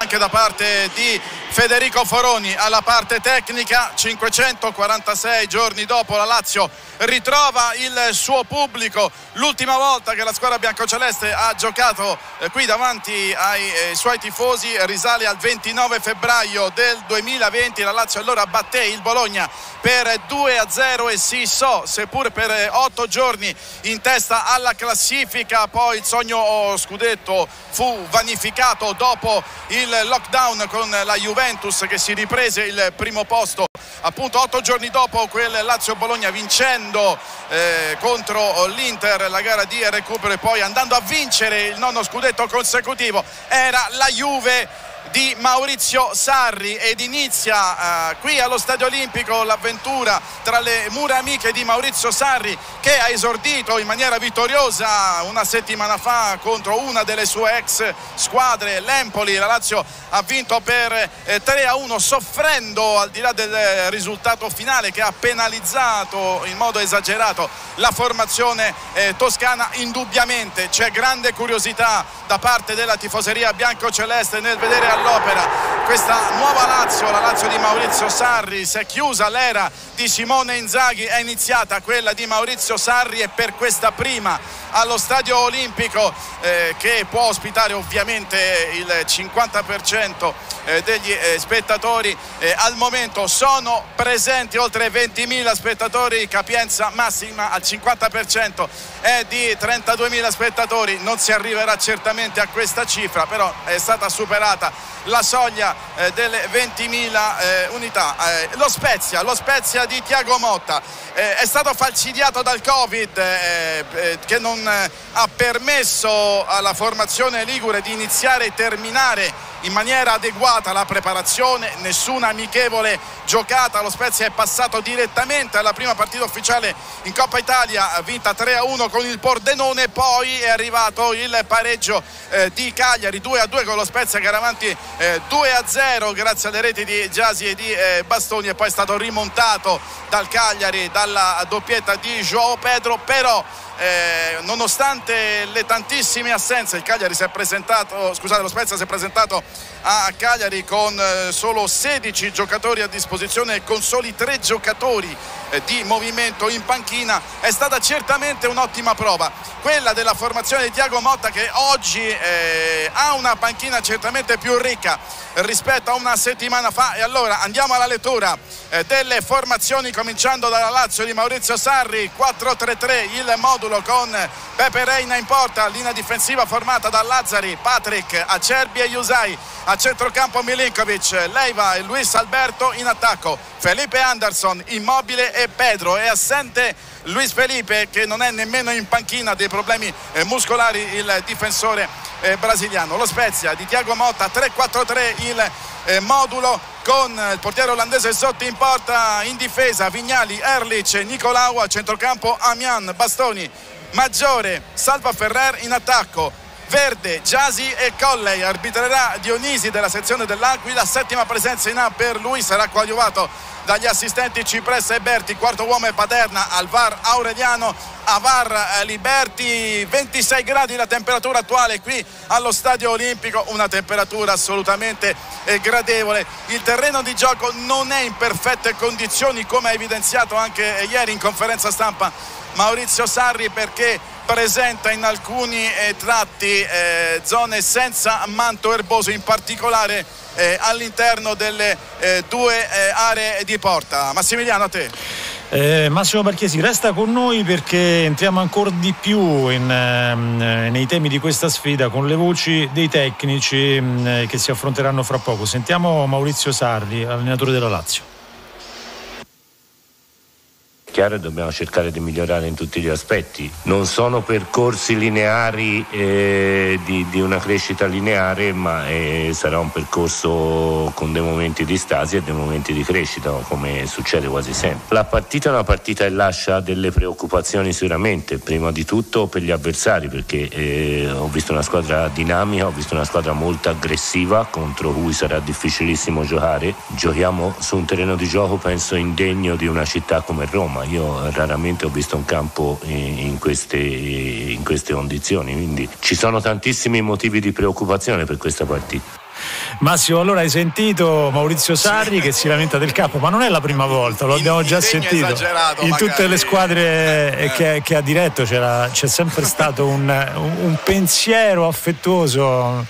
anche da parte di Federico Foroni alla parte tecnica. 546 giorni dopo la Lazio ritrova il suo pubblico. L'ultima volta che la squadra biancoceleste ha giocato qui davanti ai suoi tifosi risale al 29 febbraio del 2020. La Lazio allora batté il Bologna per 2-0 e si issò, seppur per 8 giorni, in testa alla classifica. Poi il sogno scudetto fu vanificato dopo il lockdown con la Juventus che si riprese il primo posto appunto 8 giorni dopo quel Lazio-Bologna, vincendo contro l'Inter la gara di recupero e poi andando a vincere il 9° scudetto consecutivo. Era la Juve di Maurizio Sarri ed inizia qui allo Stadio Olimpico l'avventura tra le mura amiche di Maurizio Sarri, che ha esordito in maniera vittoriosa una settimana fa contro una delle sue ex squadre, l'Empoli. La Lazio ha vinto per 3-1, soffrendo al di là del risultato finale che ha penalizzato in modo esagerato la formazione toscana. Indubbiamente c'è grande curiosità da parte della tifoseria biancoceleste nel vedere all'opera questa nuova Lazio, la Lazio di Maurizio Sarri. Si è chiusa l'era di Simone Inzaghi, è iniziata quella di Maurizio Sarri, e per questa prima allo Stadio Olimpico che può ospitare ovviamente il 50% degli spettatori, al momento sono presenti oltre 20.000 spettatori, capienza massima al 50% è di 32.000 spettatori. Non si arriverà certamente a questa cifra, però è stata superata la soglia delle 20.000 unità. Lo Spezia di Thiago Motta è stato falcidiato dal Covid che non ha permesso alla formazione ligure di iniziare e terminare in maniera adeguata la preparazione. Nessuna amichevole giocata, lo Spezia è passato direttamente alla prima partita ufficiale in Coppa Italia, vinta 3-1 con il Pordenone. Poi è arrivato il pareggio di Cagliari 2-2 con lo Spezia che era avanti 2-0 grazie alle reti di Gyasi e di Bastoni, e poi è stato rimontato dal Cagliari dalla doppietta di João Pedro. Però nonostante le tantissime assenze, lo Spezia si è presentato a Cagliari con solo 16 giocatori a disposizione e con soli 3 giocatori di movimento in panchina. È stata certamente un'ottima prova quella della formazione di Thiago Motta, che oggi ha una panchina certamente più ricca rispetto a una settimana fa. E allora andiamo alla lettura delle formazioni, cominciando dalla Lazio di Maurizio Sarri. 4-3-3 il modulo con Pepe Reina in porta, linea difensiva formata da Lazzari, Patrick, Acerbi e Yusai, a centrocampo Milinkovic, Leiva e Luis Alberto, in attacco Felipe Anderson, Immobile e Pedro. È assente Luis Felipe, che non è nemmeno in panchina, dei problemi muscolari il difensore brasiliano. Lo Spezia di Thiago Motta 3-4-3 il modulo con il portiere olandese Zotti in porta, in difesa Vignali, Erlich, Nicolau, a centrocampo Amian, Bastoni, Maggiore, Salva Ferrer, in attacco Verde, Gyasi e Colley. Arbitrerà Dionisi della sezione dell'Aquila. Settima presenza in A per lui, sarà coadiuvato dagli assistenti Cipressa e Berti. Quarto uomo è Paterna, al VAR Aureliano, a VAR Liberti. 26 gradi la temperatura attuale qui allo Stadio Olimpico, una temperatura assolutamente gradevole. Il terreno di gioco non è in perfette condizioni, come ha evidenziato anche ieri in conferenza stampa Maurizio Sarri, perché presenta in alcuni tratti zone senza manto erboso, in particolare all'interno delle due aree di porta. Massimiliano, a te. Massimo Marchesi resta con noi, perché entriamo ancora di più nei temi di questa sfida con le voci dei tecnici che si affronteranno fra poco. Sentiamo Maurizio Sarri, allenatore della Lazio. Chiaro, dobbiamo cercare di migliorare in tutti gli aspetti. Non sono percorsi lineari di una crescita lineare, ma sarà un percorso con dei momenti di stasi e dei momenti di crescita, come succede quasi sempre. La partita è una partita che lascia delle preoccupazioni sicuramente, prima di tutto per gli avversari, perché ho visto una squadra dinamica, ho visto una squadra molto aggressiva contro cui sarà difficilissimo giocare. Giochiamo su un terreno di gioco penso indegno di una città come Roma. Io raramente ho visto un campo in queste condizioni, quindi ci sono tantissimi motivi di preoccupazione per questa partita. Massimo, allora hai sentito Maurizio Sarri che si lamenta del capo, ma non è la prima volta, lo abbiamo già sentito in tutte le squadre che ha diretto. C'è sempre stato un pensiero affettuoso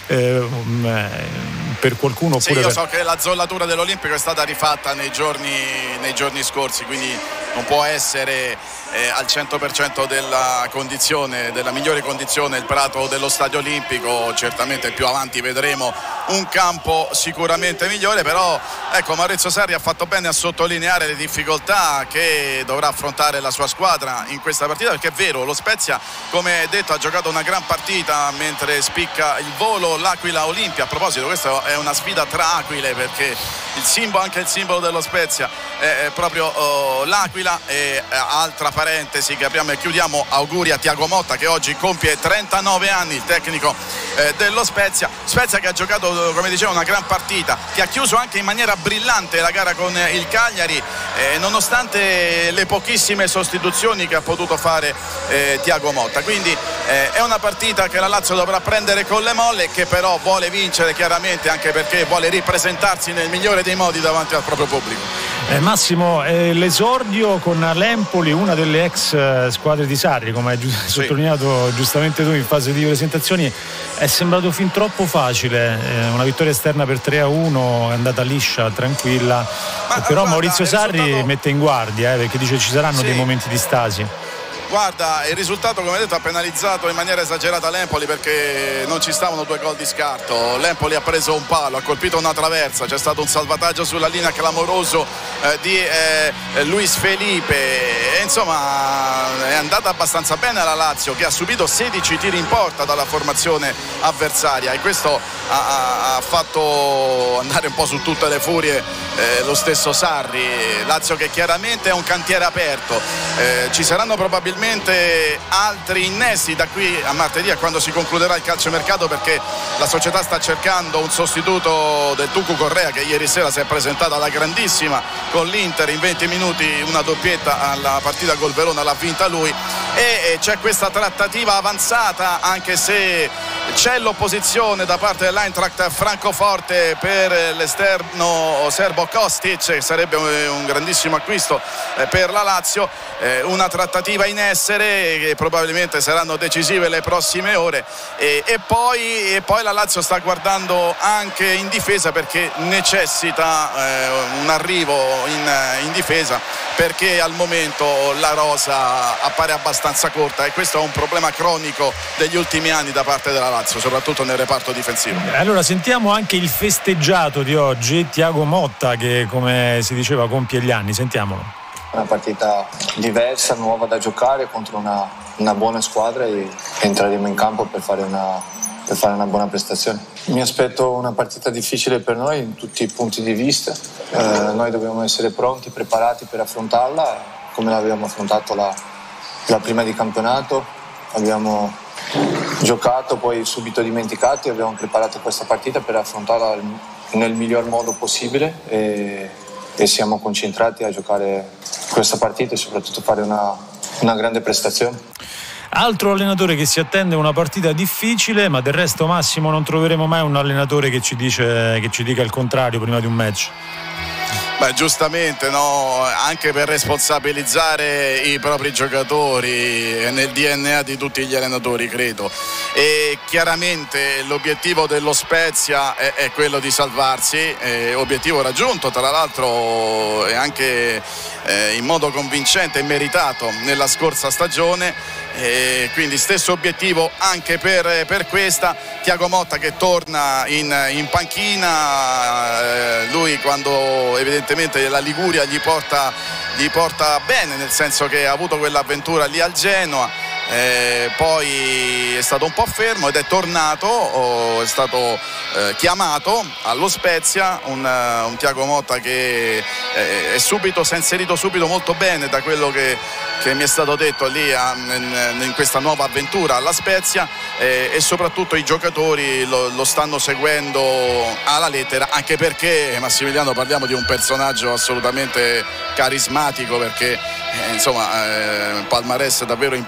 per qualcuno. Sì, io so che la zollatura dell'Olimpico è stata rifatta nei giorni scorsi, quindi non può essere al 100% della migliore condizione il prato dello Stadio Olimpico. Certamente più avanti vedremo un campo sicuramente migliore, però ecco, Maurizio Sarri ha fatto bene a sottolineare le difficoltà che dovrà affrontare la sua squadra in questa partita, perché è vero, lo Spezia, come detto, ha giocato una gran partita mentre spicca il volo l'Aquila Olimpia. A proposito, questa è una sfida tra aquile, perché anche il simbolo dello Spezia è proprio l'Aquila. E altra parentesi che apriamo e chiudiamo, auguri a Thiago Motta che oggi compie 39 anni, il tecnico dello Spezia che ha giocato, come dicevo, una gran partita, che ha chiuso anche in maniera brillante la gara con il Cagliari, nonostante le pochissime sostituzioni che ha potuto fare Thiago Motta. Quindi è una partita che la Lazio dovrà prendere con le molle, che però vuole vincere chiaramente, anche perché vuole ripresentarsi nel migliore dei modi davanti al proprio pubblico. Massimo, l'esordio con l'Empoli, una delle ex squadre di Sarri, come hai sottolineato giustamente tu in fase di presentazioni, è sembrato fin troppo facile. Una vittoria esterna per 3-1 è andata liscia, tranquilla, però guarda, Maurizio Sarri mette in guardia, perché dice ci saranno dei momenti di stasi. Guarda, il risultato, come detto, ha penalizzato in maniera esagerata l'Empoli, perché non ci stavano 2 gol di scarto. L'Empoli ha preso un palo, ha colpito una traversa, c'è stato un salvataggio sulla linea clamoroso di Luis Felipe, e insomma è andata abbastanza bene la Lazio, che ha subito 16 tiri in porta dalla formazione avversaria, e questo ha fatto andare un po' su tutte le furie lo stesso Sarri. Lazio che chiaramente è un cantiere aperto, ci saranno probabilmente altri innesti da qui a martedì, a quando si concluderà il calciomercato, perché la società sta cercando un sostituto del Tucu Correa, che ieri sera si è presentata alla grandissima con l'Inter in 20 minuti, una doppietta alla partita col Verona, l'ha vinta lui, e c'è questa trattativa avanzata, anche se c'è l'opposizione da parte dell'Eintracht Francoforte per l'esterno serbo Kostic, che sarebbe un grandissimo acquisto per la Lazio. Una trattativa in essere, che probabilmente saranno decisive le prossime ore, e poi la Lazio sta guardando anche in difesa, perché necessita un arrivo in difesa, perché al momento la rosa appare abbastanza corta, e questo è un problema cronico degli ultimi anni da parte della Lazio, soprattutto nel reparto difensivo. Allora sentiamo anche il festeggiato di oggi, Thiago Motta, che come si diceva compie gli anni. Sentiamolo. Una partita diversa, nuova da giocare contro una buona squadra, e entreremo in campo per fare una buona prestazione. Mi aspetto una partita difficile per noi in tutti i punti di vista. Noi dobbiamo essere pronti, preparati per affrontarla come l'abbiamo affrontato la prima di campionato. Abbiamo giocato, poi subito dimenticati, abbiamo preparato questa partita per affrontarla nel miglior modo possibile, e siamo concentrati a giocare questa partita e soprattutto fare una grande prestazione. Altro allenatore che si attende una partita difficile, ma del resto, Massimo, non troveremo mai un allenatore che ci dica il contrario prima di un match. Beh, giustamente, no? Anche per responsabilizzare i propri giocatori, è nel DNA di tutti gli allenatori, credo. E chiaramente l'obiettivo dello Spezia è quello di salvarsi, obiettivo raggiunto tra l'altro e anche in modo convincente e meritato nella scorsa stagione. Quindi stesso obiettivo anche per questa. Thiago Motta che torna in panchina, lui quando evidentemente la Liguria gli porta bene, nel senso che ha avuto quell'avventura lì al Genoa. Poi è stato un po' fermo ed è tornato, è stato chiamato allo Spezia, un Thiago Motta che si è inserito subito molto bene, da quello che mi è stato detto lì in questa nuova avventura alla Spezia, e soprattutto i giocatori lo stanno seguendo alla lettera, anche perché, Massimiliano, parliamo di un personaggio assolutamente carismatico, perché insomma palmarès davvero importante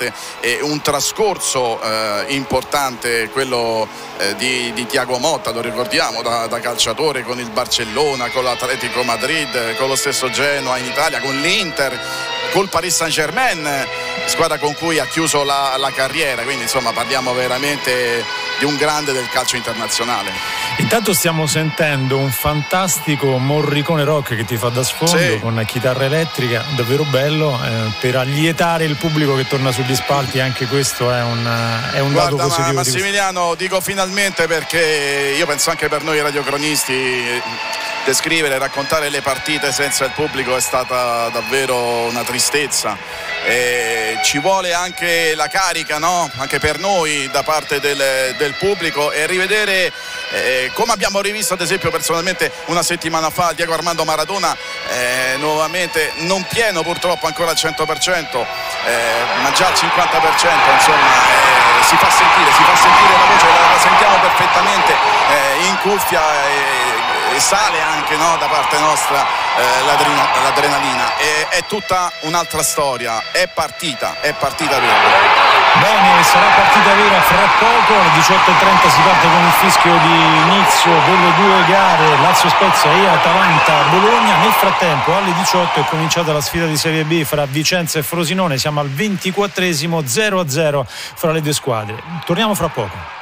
sicuramente un trascorso importante quello di Thiago Motta, lo ricordiamo da calciatore con il Barcellona, con l'Atletico Madrid, con lo stesso Genoa in Italia, con l'Inter, col Paris Saint-Germain, squadra con cui ha chiuso la carriera, quindi insomma parliamo veramente di un grande del calcio internazionale. Intanto stiamo sentendo un fantastico Morricone rock che ti fa da sfondo, sì, con chitarra elettrica, davvero bello, per allietare il pubblico che torna sugli spalti. Anche questo è un lato positivo. Massimiliano, dico finalmente, perché io penso anche per noi radiocronisti descrivere e raccontare le partite senza il pubblico è stata davvero una tristezza. Ci vuole anche la carica, no? Anche per noi da parte del pubblico, e rivedere come abbiamo rivisto ad esempio personalmente una settimana fa Diego Armando Maradona, nuovamente non pieno purtroppo ancora al 100%, ma già al 50%, insomma, si fa sentire la voce, la sentiamo perfettamente in cuffia, e sale anche, no, da parte nostra l'adrenalina. È tutta un'altra storia, è partita vera. Bene, sarà partita vera fra poco, alle 18:30 si parte con il fischio di inizio delle due gare Lazio Spezia e Atalanta Bologna. Nel frattempo alle 18 è cominciata la sfida di Serie B fra Vicenza e Frosinone, siamo al 24esimo, 0-0 fra le due squadre. Torniamo fra poco.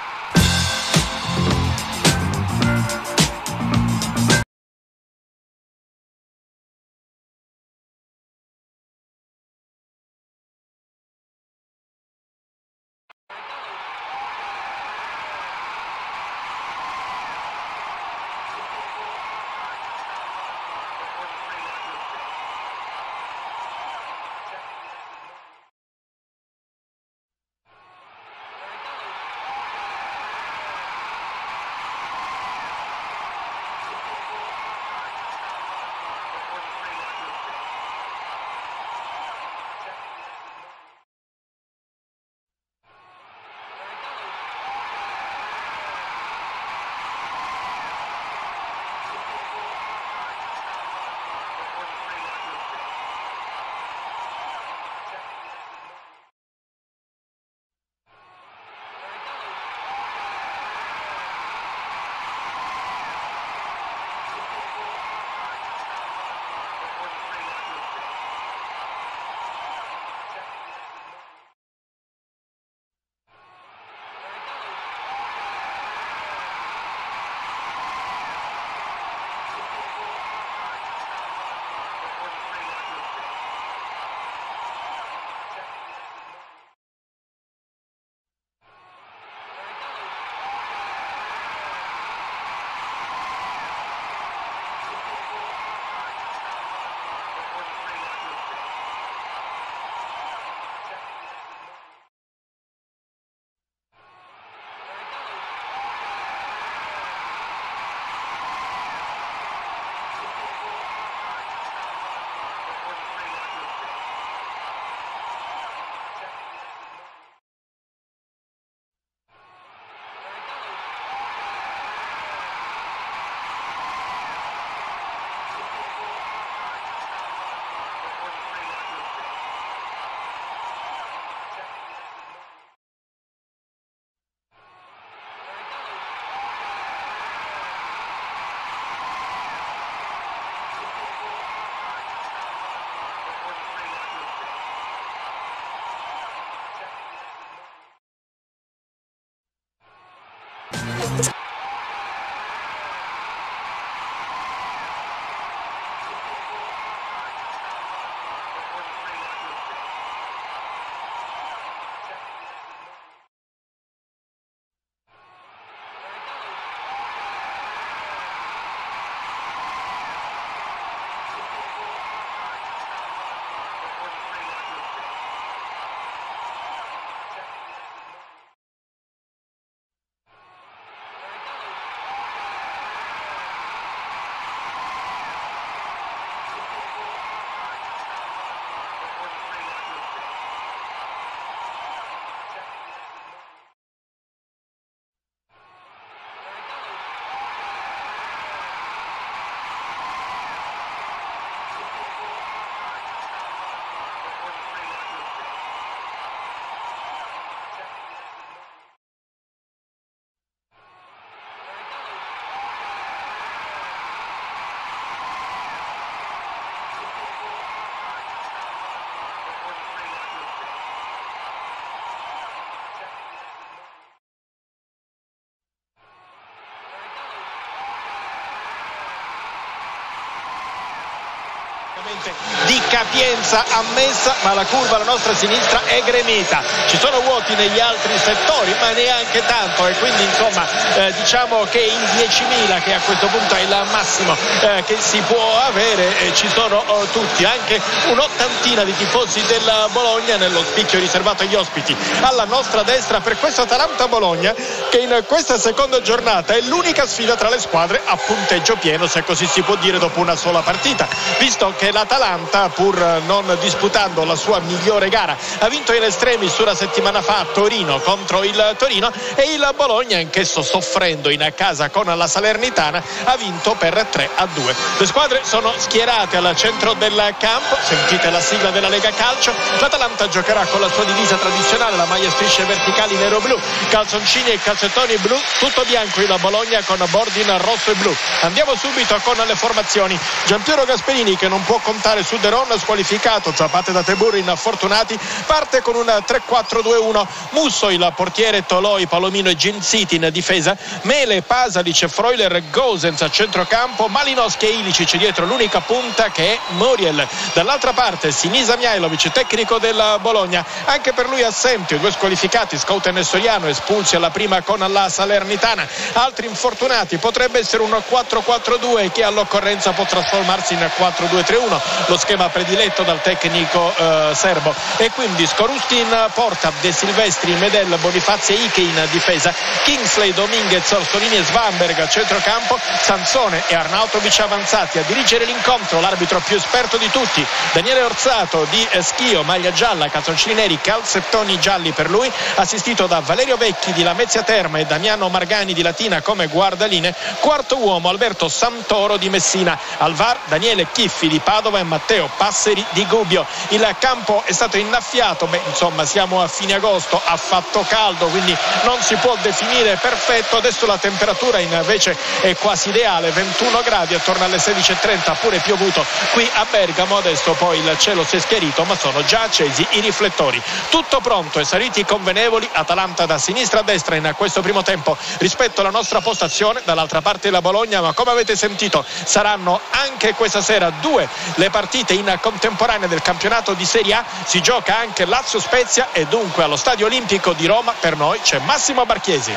di capienza ammessa, ma la curva alla nostra sinistra è gremita. Ci sono vuoti negli altri settori, ma neanche tanto, e quindi insomma diciamo che in 10.000, che a questo punto è il massimo che si può avere, ci sono tutti, anche un'ottantina di tifosi del Bologna nello spicchio riservato agli ospiti alla nostra destra per questo Atalanta-Bologna, che in questa seconda giornata è l'unica sfida tra le squadre a punteggio pieno, se così si può dire, dopo una sola partita, visto che l'Atalanta, pur non disputando la sua migliore gara, ha vinto in estremis una settimana fa a Torino contro il Torino, e il Bologna, anch'esso soffrendo in casa con la Salernitana, ha vinto per 3-2. Le squadre sono schierate al centro del campo, sentite la sigla della Lega Calcio. L'Atalanta giocherà con la sua divisa tradizionale, la maglia strisce verticali nero-blu, calzoncini e calzettoni blu, tutto bianco il Bologna con bordin rosso e blu. Andiamo subito con le formazioni. Giampiero Gasperini, che non può contare su De Ron, squalificato, Zapata da Tebur infortunati, parte con un 3-4-2-1. Musso il portiere, Toloi, Palomino e Ginziti in difesa, Mele, Pasalic, Freuler, Gosens a centrocampo, Malinowski e Ilicic dietro l'unica punta che è Muriel. Dall'altra parte Sinisa Mihajlovic, tecnico del Bologna, anche per lui assente, due squalificati, Schouten e Soriano, espulsi alla prima con la Salernitana, altri infortunati. Potrebbe essere un 4-4-2 che all'occorrenza può trasformarsi in 4-2-3-1, lo schema prediletto dal tecnico serbo. E quindi Skorustin porta, De Silvestri, Medel, Bonifazzi e Ike in difesa, Kingsley, Dominguez, Orsolini e Svanberg a centrocampo, Sansone e Arnautovic avanzati. A dirigere l'incontro l'arbitro più esperto di tutti, Daniele Orsato di Schio, maglia gialla, calzoncini neri, calzettoni gialli per lui, assistito da Valerio Vecchi di Lamezia Terme e Damiano Margani di Latina come guardaline. Quarto uomo Alberto Santoro di Messina, al VAR Daniele Chiffi di Padova e Matteo Passeri di Gubbio. Il campo è stato innaffiato, insomma siamo a fine agosto, ha fatto caldo, quindi non si può definire perfetto. Adesso la temperatura invece è quasi ideale, 21 gradi, attorno alle 16:30, pure piovuto qui a Bergamo. Adesso poi il cielo si è schiarito, ma sono già accesi i riflettori. Tutto pronto e saliti convenevoli. Atalanta da sinistra a destra in questo primo tempo rispetto alla nostra postazione, dall'altra parte la Bologna, ma come avete sentito saranno anche questa sera due le partite in contemporanea del campionato di Serie A. Si gioca anche Lazio-Spezia e dunque allo Stadio Olimpico di Roma per noi c'è Massimo Barchiesi.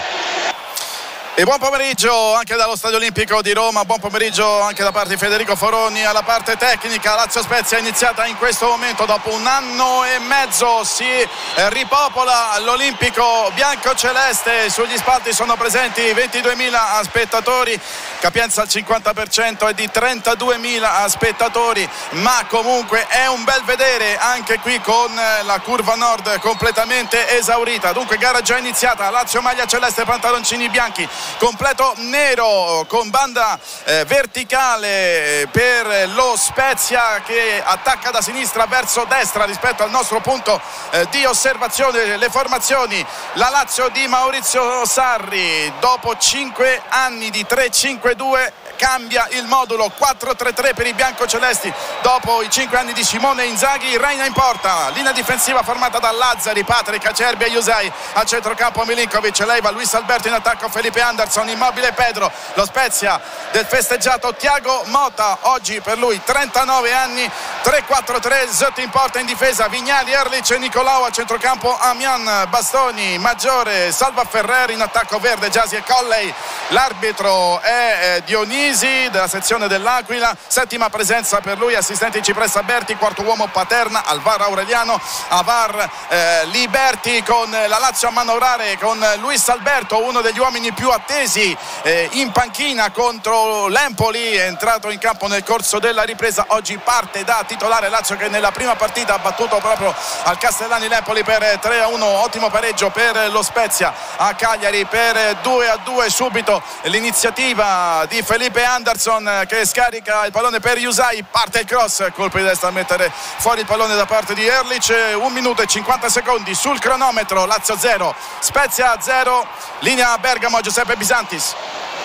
E buon pomeriggio anche dallo Stadio Olimpico di Roma, buon pomeriggio anche da parte di Federico Foroni alla parte tecnica. Lazio Spezia è iniziata in questo momento, dopo un anno e mezzo si ripopola l'Olimpico bianco-celeste. Sugli spalti sono presenti 22.000 spettatori, capienza al 50% e di 32.000 spettatori, ma comunque è un bel vedere anche qui con la curva nord completamente esaurita. Dunque gara già iniziata, Lazio maglia celeste, pantaloncini bianchi, completo nero con banda verticale per lo Spezia che attacca da sinistra verso destra rispetto al nostro punto di osservazione. Le formazioni: la Lazio di Maurizio Sarri dopo 5 anni di 3-5-2 cambia il modulo, 4-3-3 per i biancocelesti dopo i 5 anni di Simone Inzaghi. Reina in porta, linea difensiva formata da Lazzari, Patrick, Acerbi e Iusai, a centrocampo Milinkovic, Leiva, Luis Alberto in attacco, Felipe Anderson, Immobile, Pedro. Lo Spezia del festeggiato Thiago Motta, oggi per lui 39 anni, 3-4-3, Zött in porta, in difesa Vignali, Erlich e Nicolau, a centrocampo Amian, Bastoni, Maggiore, Salva Ferrer, in attacco Verde, Giasi e Colley. L'arbitro è Dionisi della sezione dell'Aquila, settima presenza per lui, assistente Cipressa Berti, quarto uomo Paterna, al VAR Aureliano, a VAR Liberti, con la Lazio a manovrare con Luis Alberto, uno degli uomini più attesi in panchina contro l'Empoli, è entrato in campo nel corso della ripresa, oggi parte da titolare. Lazio che nella prima partita ha battuto proprio al Castellani l'Empoli per 3-1, ottimo pareggio per lo Spezia a Cagliari per 2-2. Subito l'iniziativa di Felipe Anderson che scarica il pallone per Iusai, parte il cross, colpo di destra a mettere fuori il pallone da parte di Erlich. 1 minuto e 50 secondi sul cronometro. Lazio 0 Spezia 0, linea Bergamo, Giuseppe Bisantis.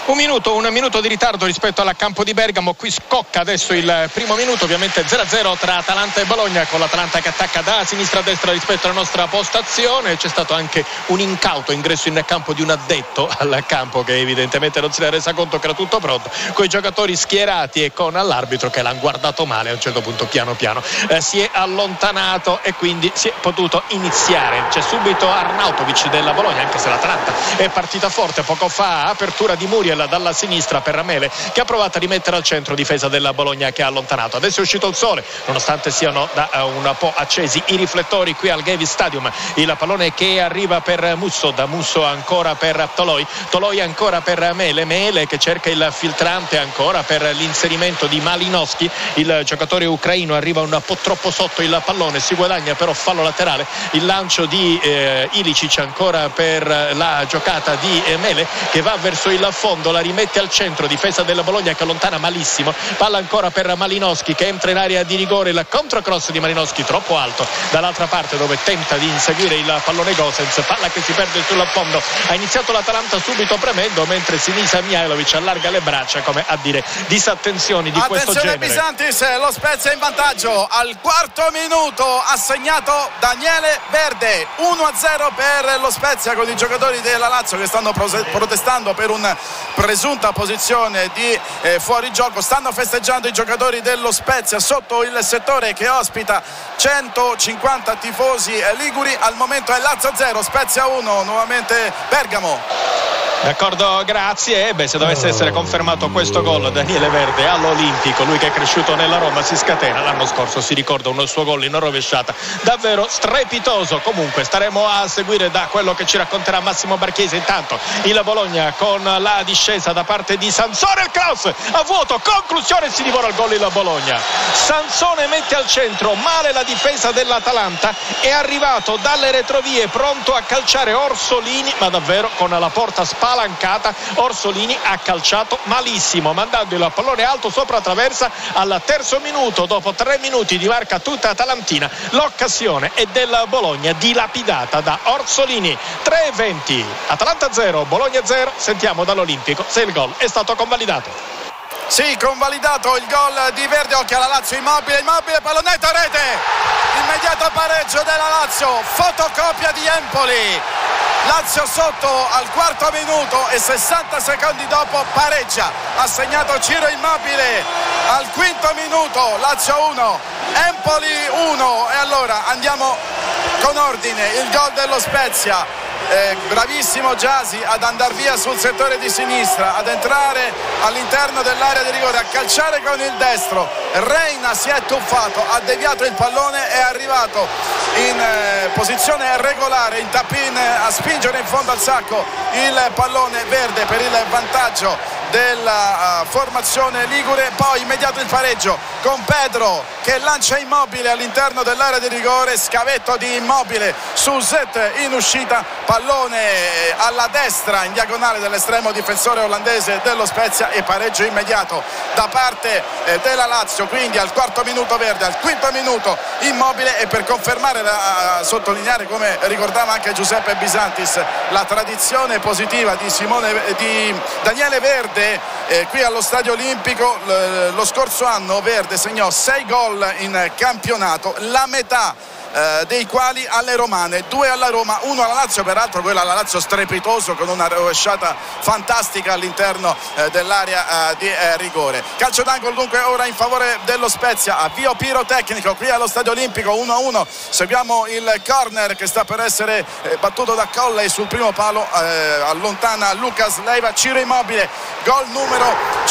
Un minuto di ritardo rispetto al campo di Bergamo. Qui scocca adesso il primo minuto, ovviamente 0-0 tra Atalanta e Bologna, con l'Atalanta che attacca da sinistra a destra rispetto alla nostra postazione. C'è stato anche un incauto ingresso in campo di un addetto al campo, che evidentemente non si era resa conto che era tutto pronto, con i giocatori schierati e con l'arbitro che l'hanno guardato male. A un certo punto piano si è allontanato e quindi si è potuto iniziare. C'è subito Arnautovic della Bologna, anche se l'Atalanta è partita forte. Poco fa apertura di Muriel dalla sinistra per Mele, che ha provato a rimettere al centro, difesa della Bologna che ha allontanato. Adesso è uscito il sole, nonostante siano da un po' accesi i riflettori qui al Gevi Stadium. Il pallone che arriva per Musso, da Musso ancora per Toloi ancora per Mele che cerca il filtrante ancora per l'inserimento di Malinowski. Il giocatore ucraino arriva un po' troppo sotto il pallone, si guadagna però fallo laterale. Il lancio di Ilicic ancora per la giocata di Mele, che va verso il fondo, la rimette al centro, difesa della Bologna che allontana malissimo. Palla ancora per Malinowski che entra in area di rigore, il controcross di Malinowski troppo alto dall'altra parte, dove tenta di inseguire il pallone Gosens. Palla che si perde sul fondo. Ha iniziato l'Atalanta subito premendo, mentre Sinisa Mihajlovic allarga le braccia come a dire disattenzioni di questo genere. Attenzione Bisantis, lo Spezia in vantaggio al quarto minuto, ha segnato Daniele Verde. 1-0 per lo Spezia, con i giocatori della Lazio che stanno protestando per una presunta posizione di fuorigioco. Stanno festeggiando i giocatori dello Spezia sotto il settore che ospita 150 tifosi liguri. Al momento è Lazio 0, Spezia 1, nuovamente Bergamo. D'accordo, grazie. Se dovesse essere confermato questo gol, Daniele Verde all'Olimpico, lui che è cresciuto nella Roma, si scatena. L'anno scorso si ricorda uno suo gol in rovesciata davvero strepitoso. Comunque staremo a seguire da quello che ci racconterà Massimo Barchiesi. Intanto il Bologna con la discesa da parte di Sansone, il cross a vuoto, conclusione, si divora il gol il Bologna. Sansone mette al centro male la difesa dell'Atalanta, è arrivato dalle retrovie pronto a calciare Orsolini, ma davvero con la porta spalancata. Orsolini ha calciato malissimo, mandando il pallone alto sopra traversa al terzo minuto. Dopo 3 minuti di marca tutta atalantina, l'occasione è del Bologna, dilapidata da Orsolini. 3-20, Atalanta 0, Bologna 0. Sentiamo dall'Olimpico se il gol è stato convalidato. Sì, convalidato il gol di Verde. Occhio alla Lazio, immobile, pallonetto, rete, immediato pareggio della Lazio, fotocopia di Empoli. Lazio sotto al quarto minuto e 60 secondi dopo pareggia. Ha segnato Ciro Immobile al quinto minuto. Lazio 1, Empoli 1. E allora andiamo con ordine. Il gol dello Spezia. Bravissimo Gyasi ad andare via sul settore di sinistra, ad entrare all'interno dell'area di rigore, a calciare con il destro. Reina si è tuffato, ha deviato il pallone, è arrivato in posizione regolare in tap-in a spingere in fondo al sacco il pallone Verde per il vantaggio della formazione ligure. Poi immediato il pareggio con Pedro che lancia Immobile all'interno dell'area di rigore, scavetto di Immobile su Zet in uscita, pallone alla destra in diagonale dell'estremo difensore olandese dello Spezia e pareggio immediato da parte della Lazio. Quindi al quarto minuto Verde, al quinto minuto Immobile. E per confermare, sottolineare, come ricordava anche Giuseppe Bisantis, la tradizione positiva di Daniele Verde qui allo Stadio Olimpico. Lo scorso anno Verde segnò 6 gol in campionato, la metà dei quali alle romane, 2 alla Roma, 1 alla Lazio, peraltro quello alla Lazio strepitoso con una rovesciata fantastica all'interno dell'area di rigore. Calcio d'angolo dunque ora in favore dello Spezia, avvio pirotecnico qui allo Stadio Olimpico, 1-1. Seguiamo il corner che sta per essere battuto da Colley sul primo palo, allontana Lucas Leiva. Ciro Immobile, gol numero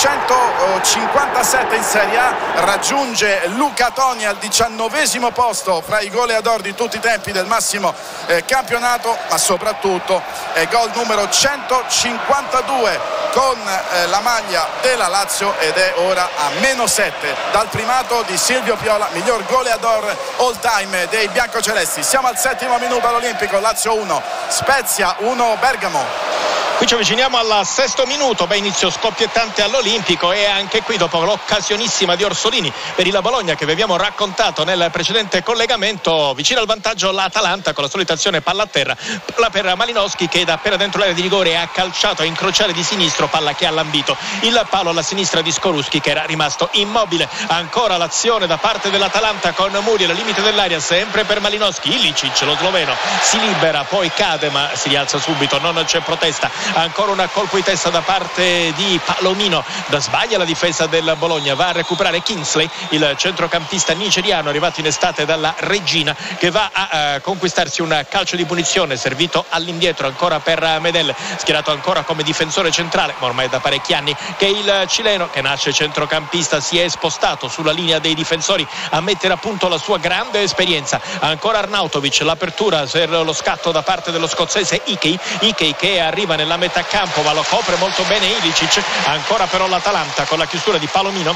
157 in Serie A, raggiunge Luca Toni al 19° posto fra i goleador di tutti i tempi del massimo campionato, ma soprattutto è gol numero 152 con la maglia della Lazio ed è ora a -7 dal primato di Silvio Piola, miglior goleador all time dei biancocelesti. Siamo al 7° minuto all'Olimpico, Lazio 1, Spezia 1, Bergamo. Qui ci avviciniamo al 6° minuto, inizio scoppiettante all'Olimpico, e anche qui dopo l'occasionissima di Orsolini per il Bologna che vi abbiamo raccontato nel precedente collegamento, vicino al vantaggio l'Atalanta con la solita azione palla a terra, palla per Malinowski che da appena dentro l'area di rigore ha calciato a incrociare di sinistro, palla che ha lambito il palo alla sinistra di Skorupski che era rimasto immobile. Ancora l'azione da parte dell'Atalanta con Muriel, limite dell'area sempre per Malinowski. Ilicic, lo sloveno, si libera, poi cade ma si rialza subito, non c'è protesta. Ancora un colpo di testa da parte di Palomino, sbaglia la difesa del Bologna, va a recuperare Kingsley, il centrocampista nigeriano arrivato in estate dalla Regina, che va a conquistarsi un calcio di punizione servito all'indietro ancora per Medel, schierato ancora come difensore centrale, ma ormai da parecchi anni che il cileno, che nasce centrocampista, si è spostato sulla linea dei difensori a mettere a punto la sua grande esperienza. Ancora Arnautovic, l'apertura per lo scatto da parte dello scozzese Ikei che arriva nella metà campo ma lo copre molto bene Ilicic. Ancora però l'Atalanta con la chiusura di Palomino,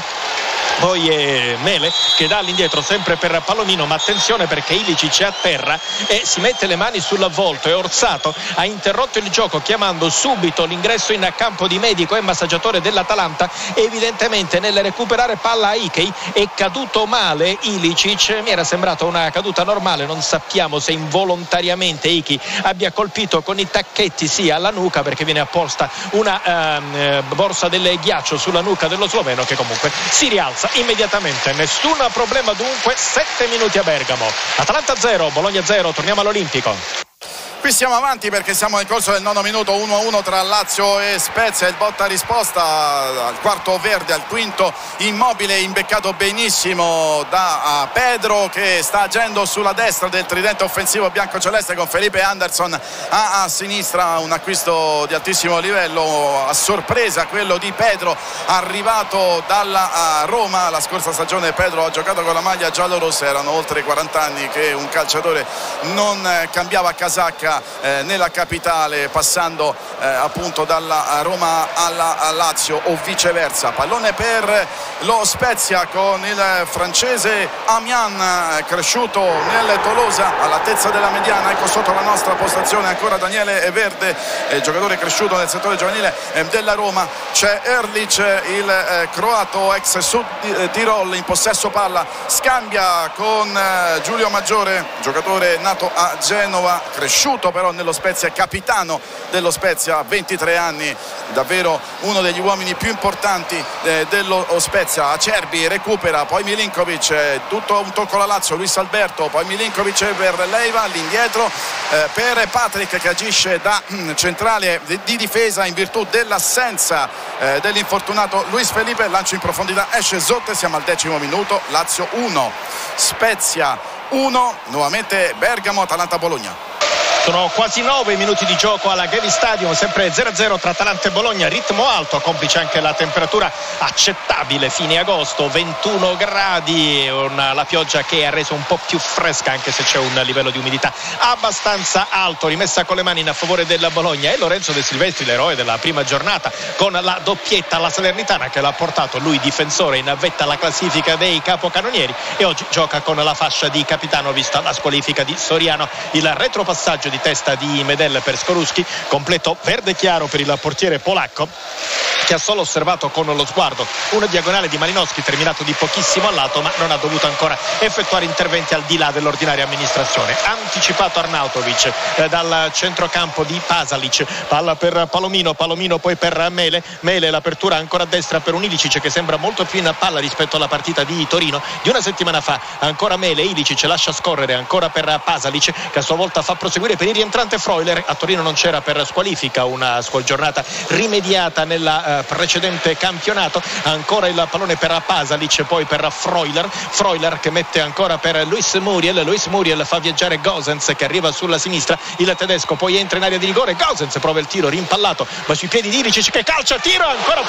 poi è Mele che dà all'indietro sempre per Palomino, ma attenzione perché Ilicic è a terra e si mette le mani sul volto, e Orsato ha interrotto il gioco chiamando subito l'ingresso in campo di medico e massaggiatore dell'Atalanta. Evidentemente nel recuperare palla a Ikei è caduto male Ilicic, mi era sembrata una caduta normale, non sappiamo se involontariamente Ikei abbia colpito con i tacchetti sia alla nuca, perché viene apposta una borsa del ghiaccio sulla nuca dello sloveno che comunque si rialza immediatamente. Nessun problema dunque. 7 minuti a Bergamo, Atalanta 0 Bologna 0. Torniamo all'Olimpico. Qui siamo avanti perché siamo nel corso del 9° minuto, 1-1 tra Lazio e Spezia, il botta risposta al quarto verde, al quinto Immobile, imbeccato benissimo da Pedro che sta agendo sulla destra del tridente offensivo biancoceleste con Felipe Anderson a sinistra. Un acquisto di altissimo livello, a sorpresa quello di Pedro, arrivato dalla Roma la scorsa stagione. Pedro ha giocato con la maglia giallorossa, erano oltre 40 anni che un calciatore non cambiava casacca nella capitale, passando appunto dalla Roma alla Lazio o viceversa. Pallone per lo Spezia con il francese Amian, cresciuto nel Tolosa all'altezza della mediana. Ecco sotto la nostra postazione ancora Daniele Verde, giocatore cresciuto nel settore giovanile della Roma. C'è Erlich, il croato ex Sud Tirol, in possesso palla, scambia con Giulio Maggiore, giocatore nato a Genova, cresciuto però nello Spezia, capitano dello Spezia, 23 anni, davvero uno degli uomini più importanti dello Spezia. Acerbi recupera, poi Milinkovic, tutto un tocco alla Lazio, Luis Alberto, poi Milinkovic per Leiva, all'indietro per Patrick che agisce da centrale di difesa in virtù dell'assenza dell'infortunato Luis Felipe. Lancio in profondità, esce Zotte. Siamo al 10° minuto, Lazio 1 Spezia 1, nuovamente Bergamo, Atalanta Bologna. Sono quasi 9 minuti di gioco alla Gavi Stadium, sempre 0-0 tra Atalanta e Bologna, ritmo alto, complice anche la temperatura accettabile, fine agosto, 21 gradi, la pioggia che ha reso un po' più fresca anche se c'è un livello di umidità abbastanza alto. Rimessa con le mani in favore della Bologna e Lorenzo De Silvestri, l'eroe della prima giornata, con la doppietta alla Salernitana che l'ha portato lui difensore in vetta alla classifica dei capocannonieri, e oggi gioca con la fascia di capitano vista la squalifica di Soriano. Il retropassaggio di testa di Medel per Skorupski, completo verde chiaro per il portiere polacco che ha solo osservato con lo sguardo una diagonale di Malinowski terminato di pochissimo a lato, ma non ha dovuto ancora effettuare interventi al di là dell'ordinaria amministrazione. Anticipato Arnautovic dal centrocampo di Pasalic, palla per Palomino poi per Mele, l'apertura ancora a destra per un Ilicic che sembra molto più in palla rispetto alla partita di Torino di una settimana fa. Ancora Mele, Ilicic lascia scorrere ancora per Pasalic che a sua volta fa proseguire per il rientrante Freuler. A Torino non c'era per squalifica, una giornata rimediata nella precedente campionato. Ancora il pallone per Pasalic, poi per Freuler che mette ancora per Luis Muriel fa viaggiare Gosens che arriva sulla sinistra, il tedesco poi entra in area di rigore, Gosens prova il tiro rimpallato ma sui piedi di Ilicic che calcia, tiro ancora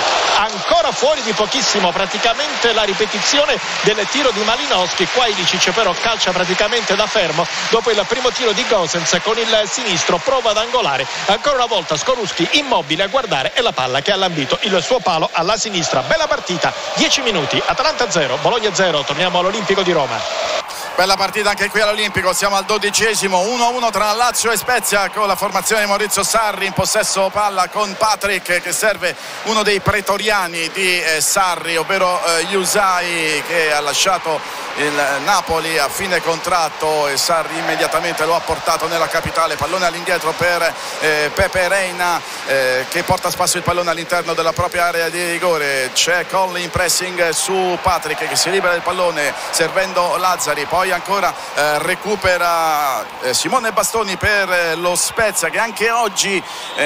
fuori di pochissimo, praticamente la ripetizione del tiro di Malinowski. Qua Ilicic però calcia praticamente da fermo dopo il primo tiro di Gosens con il sinistro, prova ad angolare ancora una volta Skorupski immobile a guardare, e la palla che ha lambito il suo palo alla sinistra. Bella partita, 10 minuti, Atalanta 0 Bologna 0. Torniamo all'Olimpico di Roma. Bella partita anche qui all'Olimpico, siamo al 12esimo, 1-1 tra Lazio e Spezia con la formazione di Maurizio Sarri in possesso palla con Patrick che serve uno dei pretoriani di Sarri, ovvero Yusai, che ha lasciato il Napoli a fine contratto e Sarri immediatamente lo ha portato nella capitale. Pallone all'indietro per Pepe Reina che porta a spasso il pallone all'interno della propria area di rigore. C'è Colli in pressing su Patrick che si libera del pallone servendo Lazzari, poi ancora recupera Simone Bastoni per lo Spezia che anche oggi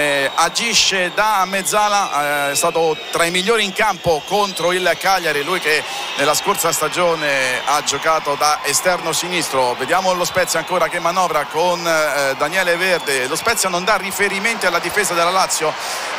agisce da mezzala, è stato tra i migliori in campo contro il Cagliari, lui che nella scorsa stagione ha giocato da esterno sinistro. Vediamo lo Spezia ancora che manovra con Daniele Verde. Lo Spezia non dà riferimenti alla difesa della Lazio,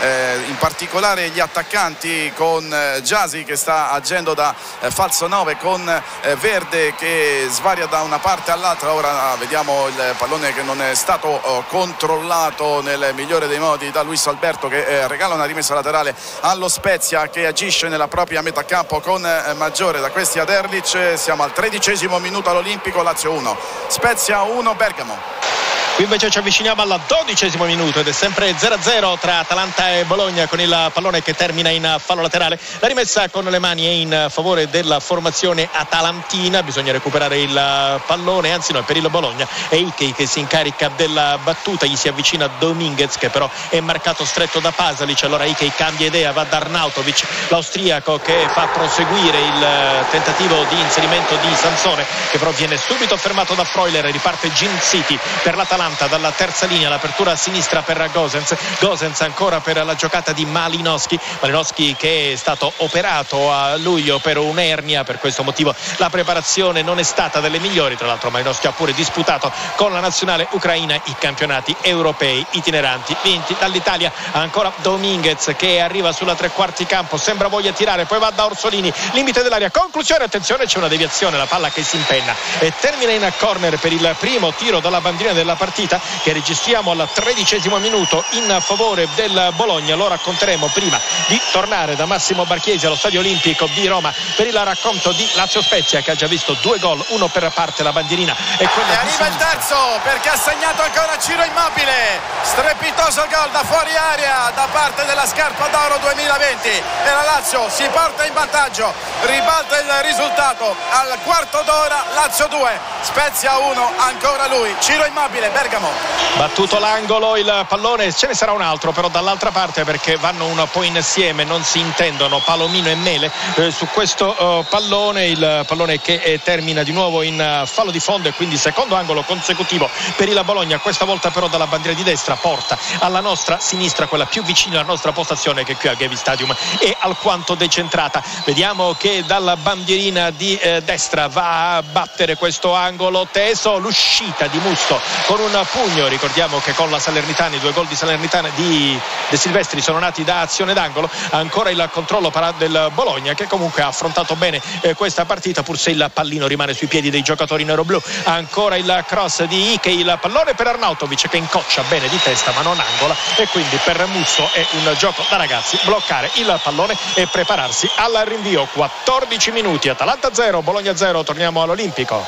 in particolare gli attaccanti, con Gyasi che sta agendo da falso 9, con Verde che svaria da una parte all'altra. Ora vediamo il pallone che non è stato controllato nel migliore dei modi da Luis Alberto, che regala una rimessa laterale allo Spezia che agisce nella propria metà campo con Maggiore. Da questi ad Erlic. Siamo al 13esimo minuto all'Olimpico, Lazio 1 Spezia 1 Bergamo. Qui invece ci avviciniamo al 12esimo minuto ed è sempre 0-0 tra Atalanta e Bologna, con il pallone che termina in fallo laterale. La rimessa con le mani è in favore della formazione atalantina, bisogna recuperare il pallone, anzi no, per il Bologna è Ikei che si incarica della battuta, gli si avvicina Dominguez che però è marcato stretto da Pasalic. Allora Ikei cambia idea, va da Arnautovic, l'austriaco, che fa proseguire il tentativo di inserimento di Sansone, che però viene subito fermato da Freuler. Riparte Gin City per l'Atalanta dalla terza linea, l'apertura a sinistra per Gosens ancora per la giocata di Malinowski che è stato operato a luglio per un'ernia, per questo motivo la preparazione non è stata delle migliori. Tra l'altro Malinowski ha pure disputato con la nazionale ucraina i campionati europei itineranti vinti dall'Italia. Ancora Dominguez che arriva sulla tre quarti campo, sembra voglia tirare, poi va da Orsolini, limite dell'area, conclusione, attenzione, c'è una deviazione, la palla che si impenna e termina in corner per il primo tiro dalla bandierina della partita che registriamo al 13esimo minuto in favore del Bologna. Lo racconteremo prima di tornare da Massimo Barchiesi allo Stadio Olimpico di Roma per il racconto di Lazio Spezia, che ha già visto 2 gol, uno per parte la bandierina e arriva il terzo perché ha segnato ancora Ciro Immobile. Strepitoso gol da fuori area da parte della Scarpa d'Oro 2020 e la Lazio si porta in vantaggio, ribalta il risultato al quarto d'ora. Lazio 2 Spezia 1, ancora lui Ciro Immobile. Bergamo battuto l'angolo, il pallone, ce ne sarà un altro però dall'altra parte perché vanno un po' insieme, non si intendono Palomino e Mele su questo pallone. Il pallone che termina di nuovo in fallo di fondo e quindi secondo angolo consecutivo per il Bologna, questa volta però dalla bandiera di destra, porta alla nostra sinistra, quella più vicina alla nostra postazione, che qui a Gevi Stadium è alquanto decentrata. Vediamo che dalla bandierina di destra va a battere questo angolo teso, l'uscita di Musto con un pugno. Ricordiamo che con la Salernitana i 2 gol di Salernitana di De Silvestri sono nati da azione d'angolo. Ancora il controllo del Bologna, che comunque ha affrontato bene questa partita, pur se il pallino rimane sui piedi dei giocatori nero-blu. Ancora il cross di Ikei, il pallone per Arnautovic che incoccia bene di testa ma non angola, e quindi per Musso è un gioco da ragazzi bloccare il pallone e prepararsi al rinvio. 14 minuti, Atalanta 0 Bologna 0. Torniamo all'Olimpico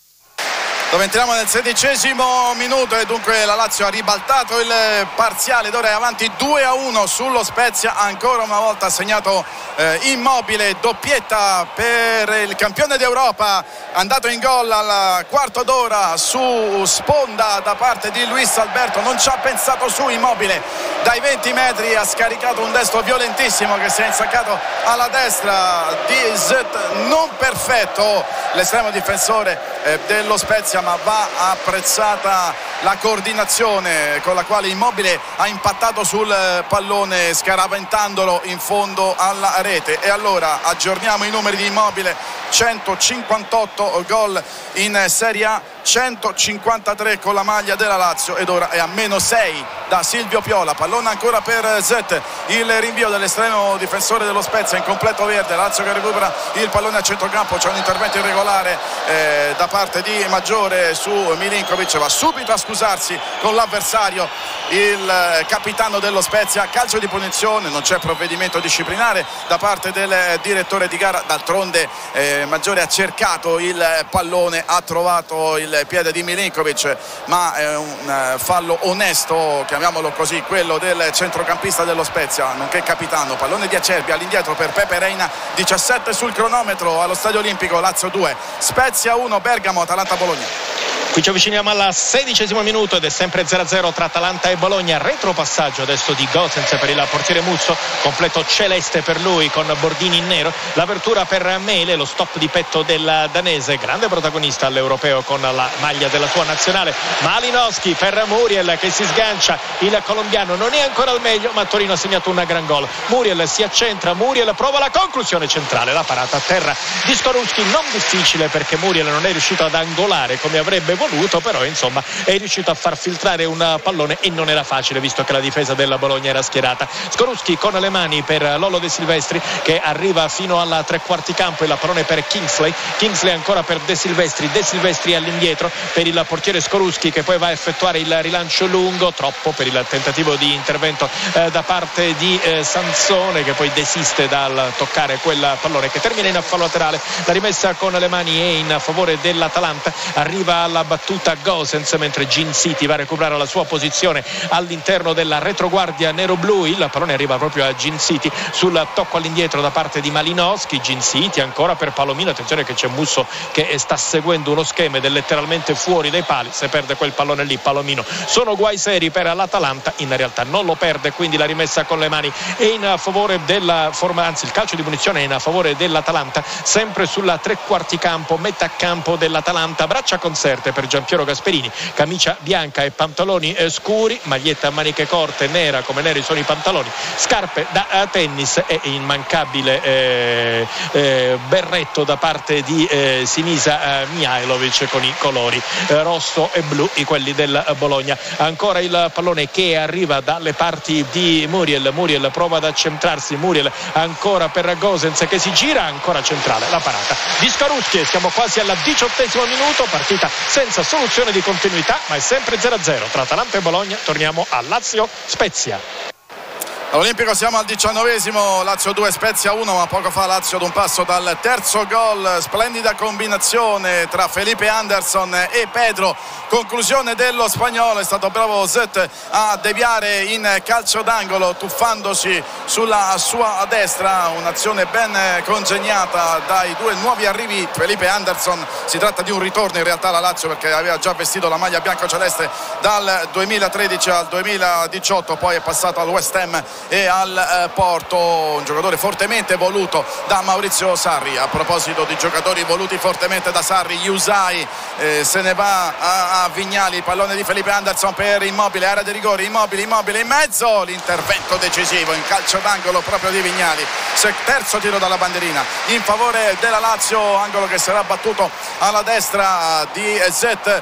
dove entriamo nel 16esimo minuto e dunque la Lazio ha ribaltato il parziale ed ora è avanti 2-1 sullo Spezia. Ancora una volta ha segnato Immobile, doppietta per il campione d'Europa, andato in gol al quarto d'ora su sponda da parte di Luis Alberto. Non ci ha pensato su Immobile, dai 20 metri ha scaricato un destro violentissimo che si è insaccato alla destra di Zet, non perfetto l'estremo difensore dello Spezia, ma va apprezzata la coordinazione con la quale Immobile ha impattato sul pallone scaraventandolo in fondo alla rete. E allora aggiorniamo i numeri di Immobile: 158 gol in Serie A, 153 con la maglia della Lazio, ed ora è a -6 da Silvio Piola. Pallone ancora per Zet, il rinvio dell'estremo difensore dello Spezia in completo verde. Lazio che recupera il pallone a centrocampo, c'è un intervento irregolare da parte di Maggiore su Milinkovic, va subito a scusarsi con l'avversario il capitano dello Spezia. Calcio di punizione, non c'è provvedimento disciplinare da parte del direttore di gara. D'altronde Maggiore ha cercato il pallone, ha trovato il piede di Milinkovic, ma è un fallo onesto, chiamiamolo così, quello del centrocampista dello Spezia nonché capitano. Pallone di Acerbi all'indietro per Pepe Reina, 17 sul cronometro allo Stadio Olimpico. Lazio 2 Spezia 1, Bergamo Atalanta Bologna. Qui ci avviciniamo al 16° minuto ed è sempre 0-0 tra Atalanta e Bologna. Retropassaggio adesso di Gosens per il portiere Musso, completo celeste per lui con bordini in nero. L'apertura per Mele, lo stop di petto del danese, grande protagonista all'europeo con la maglia della sua nazionale. Malinowski per Muriel che si sgancia, il colombiano non è ancora al meglio, ma Torino ha segnato un gran gol. Muriel si accentra, Muriel prova la conclusione centrale, la parata a terra di Skorupski, non difficile perché Muriel non è riuscito ad angolare come avrebbe voluto, però insomma è riuscito a far filtrare un pallone e non era facile visto che la difesa della Bologna era schierata. Skorupski con le mani per Lollo De Silvestri che arriva fino alla tre quarti campo, il pallone per Kingsley ancora per De Silvestri all'indietro per il portiere Skorupski che poi va a effettuare il rilancio lungo, troppo per il tentativo di intervento da parte di Sansone che poi desiste dal toccare quel pallone che termina in fallo laterale. La rimessa con le mani è in favore dell'Atalanta, arriva alla battuta Gosens mentre Gin City va a recuperare la sua posizione all'interno della retroguardia nero-blu. Il pallone arriva proprio a Gin City sul tocco all'indietro da parte di Malinowski. Gin City ancora per Palomino, attenzione che c'è Musso che sta seguendo uno schema ed è letteralmente fuori dai pali, se perde quel pallone lì Palomino sono guai seri per l'Atalanta. In realtà non lo perde, quindi la rimessa con le mani è in favore della forma, anzi il calcio di punizione è in favore dell'Atalanta, sempre sulla tre quarti campo, metà campo dell'Atalanta. Braccia conserte per Giampiero Gasperini, camicia bianca e pantaloni scuri, maglietta a maniche corte nera come neri sono i pantaloni, scarpe da tennis e immancabile berretto da parte di Sinisa Mihajlovic con i colori rosso e blu, quelli del Bologna. Ancora il pallone che arriva dalle parti di Muriel prova ad accentrarsi, Muriel ancora per Gosens che si gira, ancora centrale la parata di Skorupski. Siamo quasi al 18° minuto, partita senza soluzione di continuità, ma è sempre 0-0 tra Atalanta e Bologna. Torniamo a Lazio Spezia. All'Olimpico siamo al 19°, Lazio 2 Spezia 1, ma poco fa Lazio ad un passo dal terzo gol. Splendida combinazione tra Felipe Anderson e Pedro, conclusione dello spagnolo. È stato bravo Zet a deviare in calcio d'angolo tuffandosi sulla sua destra, un'azione ben congegnata dai due nuovi arrivi. Felipe Anderson, si tratta di un ritorno in realtà alla Lazio perché aveva già vestito la maglia biancoceleste dal 2013 al 2018, poi è passato al West Ham e al Porto, un giocatore fortemente voluto da Maurizio Sarri. A proposito di giocatori voluti fortemente da Sarri, Yusai se ne va a Vignali, il pallone di Felipe Anderson per Immobile, area di rigore, Immobile in mezzo, l'intervento decisivo in calcio d'angolo proprio di Vignali. Terzo tiro dalla bandierina in favore della Lazio, angolo che sarà battuto alla destra di Zet.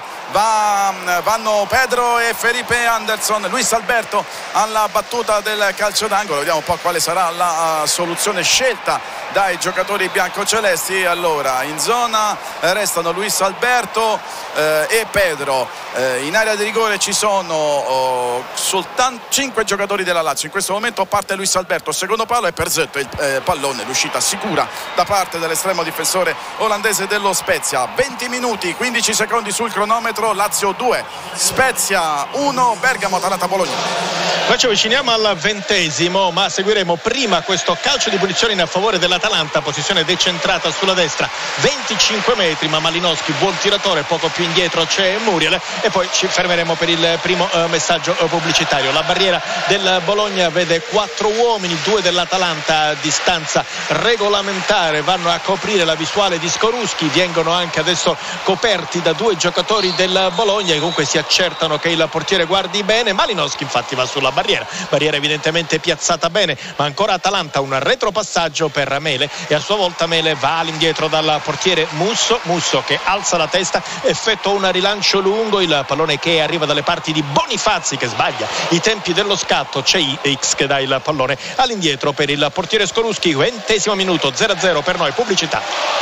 Vanno Pedro e Felipe Anderson, Luis Alberto alla battuta del calcio d'angolo. Vediamo un po' quale sarà la soluzione scelta dai giocatori biancocelesti. Allora in zona restano Luis Alberto e Pedro, in area di rigore ci sono soltanto 5 giocatori della Lazio. In questo momento parte Luis Alberto, secondo palo è per Zet, il pallone, l'uscita sicura da parte dell'estremo difensore olandese dello Spezia. 20 minuti 15 secondi sul cronometro. Lazio 2 Spezia 1, Bergamo Atalanta Bologna. Noi ci avviciniamo al 20°, ma seguiremo prima questo calcio di punizione in favore dell'Atalanta, posizione decentrata sulla destra, 25 metri, ma Malinowski buon tiratore, poco più indietro c'è Muriel e poi ci fermeremo per il primo messaggio pubblicitario. La barriera del Bologna vede 4 uomini, 2 dell'Atalanta a distanza regolamentare, vanno a coprire la visuale di Skorupski, vengono anche adesso coperti da 2 giocatori del Bologna e comunque si accertano che il portiere guardi bene. Malinowski infatti va sulla barriera evidentemente sicuramente piazzata bene, ma ancora Atalanta, un retropassaggio per Mele e a sua volta Mele va all'indietro dal portiere Musso che alza la testa, effettua un rilancio lungo, il pallone che arriva dalle parti di Bonifazzi che sbaglia i tempi dello scatto, c'è X che dà il pallone all'indietro per il portiere Skorupski. 20° minuto, 0-0 per noi. Pubblicità.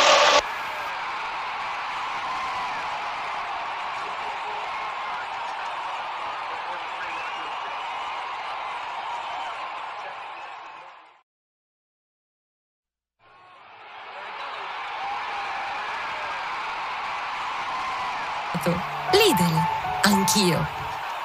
Lidl, anch'io.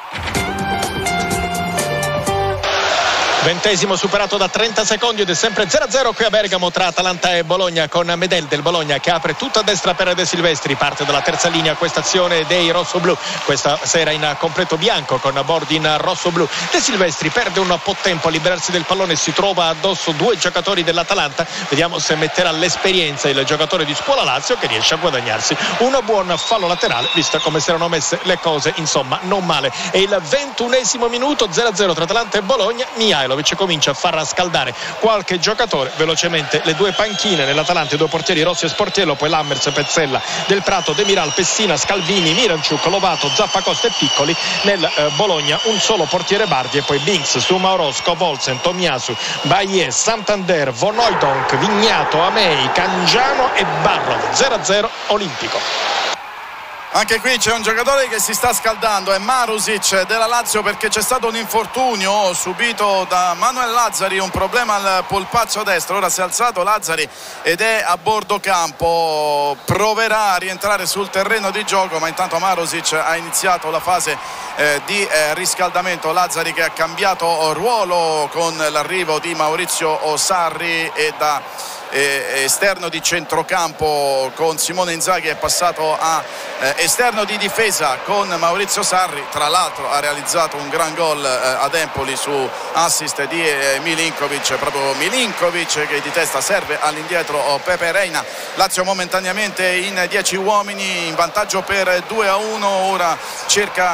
20° superato da 30 secondi ed è sempre 0-0 qui a Bergamo tra Atalanta e Bologna, con Medel del Bologna che apre tutta a destra per De Silvestri, parte dalla terza linea questa azione dei rossoblù, questa sera in completo bianco con bordi in rossoblù. De Silvestri perde un po' tempo a liberarsi del pallone, si trova addosso due giocatori dell'Atalanta, vediamo se metterà l'esperienza il giocatore di Scuola Lazio che riesce a guadagnarsi un buon fallo laterale, visto come si erano messe le cose, insomma non male. È il 21° minuto, 0-0 tra Atalanta e Bologna. Mihajlovic comincia a far scaldare qualche giocatore velocemente, le due panchine nell'Atalanta, i due portieri Rossi e Sportiello, poi Lammers, Pezzella, Del Prato, Demiral, Pessina, Scalvini, Miranciuk, Lovato, Zappacosta e Piccoli. Nel Bologna un solo portiere Bardi e poi Binks, Sumaorosco, Volsen, Tomiasu, Baillet, Santander, Von Hooijdonk, Vignato, Amei, Cangiano e Barrov. 0-0 Olimpico. Anche qui c'è un giocatore che si sta scaldando, è Marusic della Lazio, perché c'è stato un infortunio subito da Manuel Lazzari, un problema al polpaccio destro. Ora si è alzato Lazzari ed è a bordo campo, proverà a rientrare sul terreno di gioco, ma intanto Marusic ha iniziato la fase di riscaldamento. Lazzari che ha cambiato ruolo con l'arrivo di Maurizio Sarri e da esterno di centrocampo con Simone Inzaghi è passato a esterno di difesa con Maurizio Sarri. Tra l'altro ha realizzato un gran gol ad Empoli su assist di Milinkovic, proprio Milinkovic che di testa serve all'indietro Pepe Reina. Lazio momentaneamente in 10 uomini, in vantaggio per 2-1. Ora cerca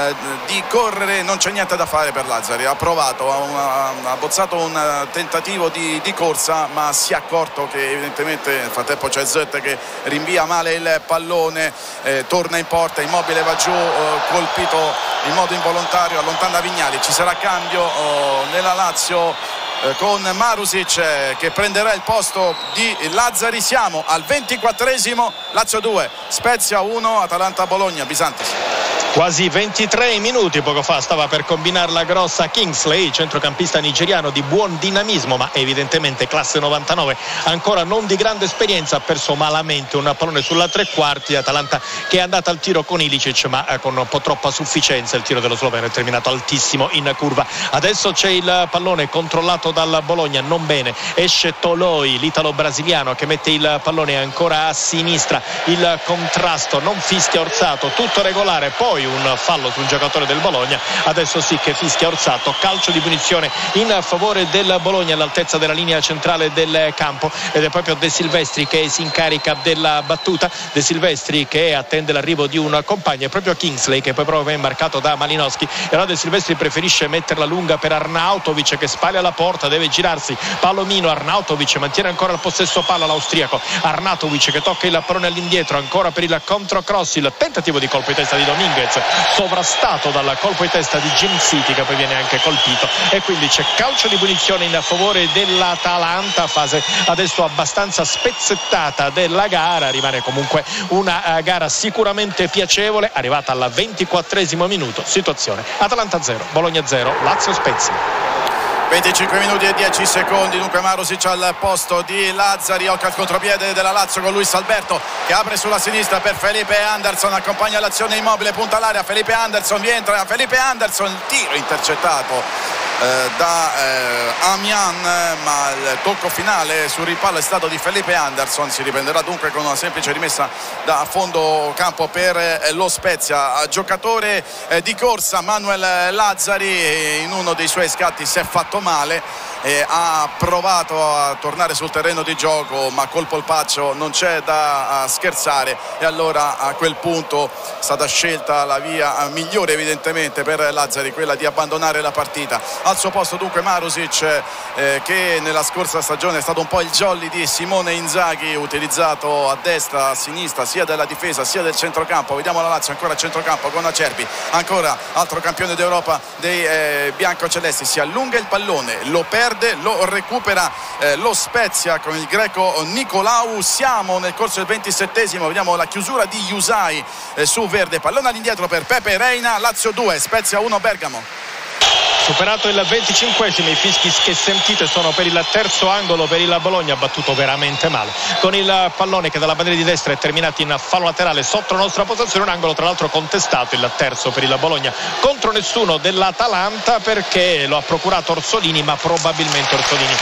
di correre, non c'è niente da fare per Lazzari, ha provato, ha bozzato un tentativo di corsa, ma si è accorto che evidentemente nel frattempo c'è Zet che rinvia male il pallone, torna in porta, Immobile va giù, colpito in modo involontario, allontana Vignali. Ci sarà cambio nella Lazio con Marusic che prenderà il posto di Lazzari. Siamo al 24°, Lazio 2, Spezia 1, Atalanta Bologna. Bisantis. Quasi 23 minuti poco fa stava per combinarla grossa Kingsley, centrocampista nigeriano di buon dinamismo ma evidentemente classe 99, ancora non di grande esperienza, ha perso malamente un pallone sulla tre quarti. Atalanta che è andata al tiro con Ilicic ma con un po' troppa sufficienza, il tiro dello sloveno è terminato altissimo in curva. Adesso c'è il pallone controllato dal Bologna, non bene, esce Toloi, l'italo-brasiliano che mette il pallone ancora a sinistra, il contrasto, non fischia Orsato, tutto regolare, poi un fallo sul giocatore del Bologna, adesso sì che fischia Orsato, calcio di punizione in favore del Bologna all'altezza della linea centrale del campo ed è proprio De Silvestri che si incarica della battuta. De Silvestri che attende l'arrivo di un compagno, è proprio Kingsley che poi proprio è marcato da Malinowski e allora De Silvestri preferisce metterla lunga per Arnautovic che spalla alla porta, deve girarsi, Palomino, Arnautovic mantiene ancora il possesso palla l'austriaco, Arnautovic che tocca il pallone all'indietro ancora per il controcross, il tentativo di colpo di testa di Dominguez sovrastato dal colpo di testa di Jim City che poi viene anche colpito e quindi c'è calcio di punizione in favore dell'Atalanta. Fase adesso abbastanza spezzettata della gara, rimane comunque una gara sicuramente piacevole, arrivata al 24° minuto, situazione Atalanta 0 Bologna 0 Lazio Spezia. 25 minuti e 10 secondi, dunque Marusic al posto di Lazzari, occhio al contropiede della Lazio con Luis Alberto che apre sulla sinistra per Felipe Anderson, accompagna l'azione Immobile, punta all'area, Felipe Anderson rientra, Felipe Anderson, il tiro intercettato da Amian, ma il tocco finale sul rimpallo è stato di Felipe Anderson. Si riprenderà dunque con una semplice rimessa da fondo campo per lo Spezia. Giocatore di corsa Manuel Lazzari, in uno dei suoi scatti si è fatto male, ha provato a tornare sul terreno di gioco, ma col polpaccio non c'è da scherzare, e allora a quel punto è stata scelta la via migliore evidentemente per Lazzari, quella di abbandonare la partita. Al suo posto dunque Marusic, che nella scorsa stagione è stato un po' il jolly di Simone Inzaghi, utilizzato a destra, a sinistra, sia della difesa sia del centrocampo. Vediamo la Lazio ancora a centrocampo con Acerbi, ancora altro campione d'Europa dei biancocelesti, si allunga il pallone, lo perde, lo recupera lo Spezia con il greco Nicolau. Siamo nel corso del 27esimo, vediamo la chiusura di Yusai su Verde, pallone all'indietro per Pepe Reina. Lazio 2 Spezia 1 Bergamo. Superato il 25esimo, i fischi che sentite sono per il terzo angolo per il Bologna, battuto veramente male con il pallone che dalla bandiera di destra è terminato in fallo laterale sotto la nostra postazione, un angolo tra l'altro contestato, il terzo per il Bologna contro nessuno dell'Atalanta, perché lo ha procurato Orsolini, ma probabilmente Orsolini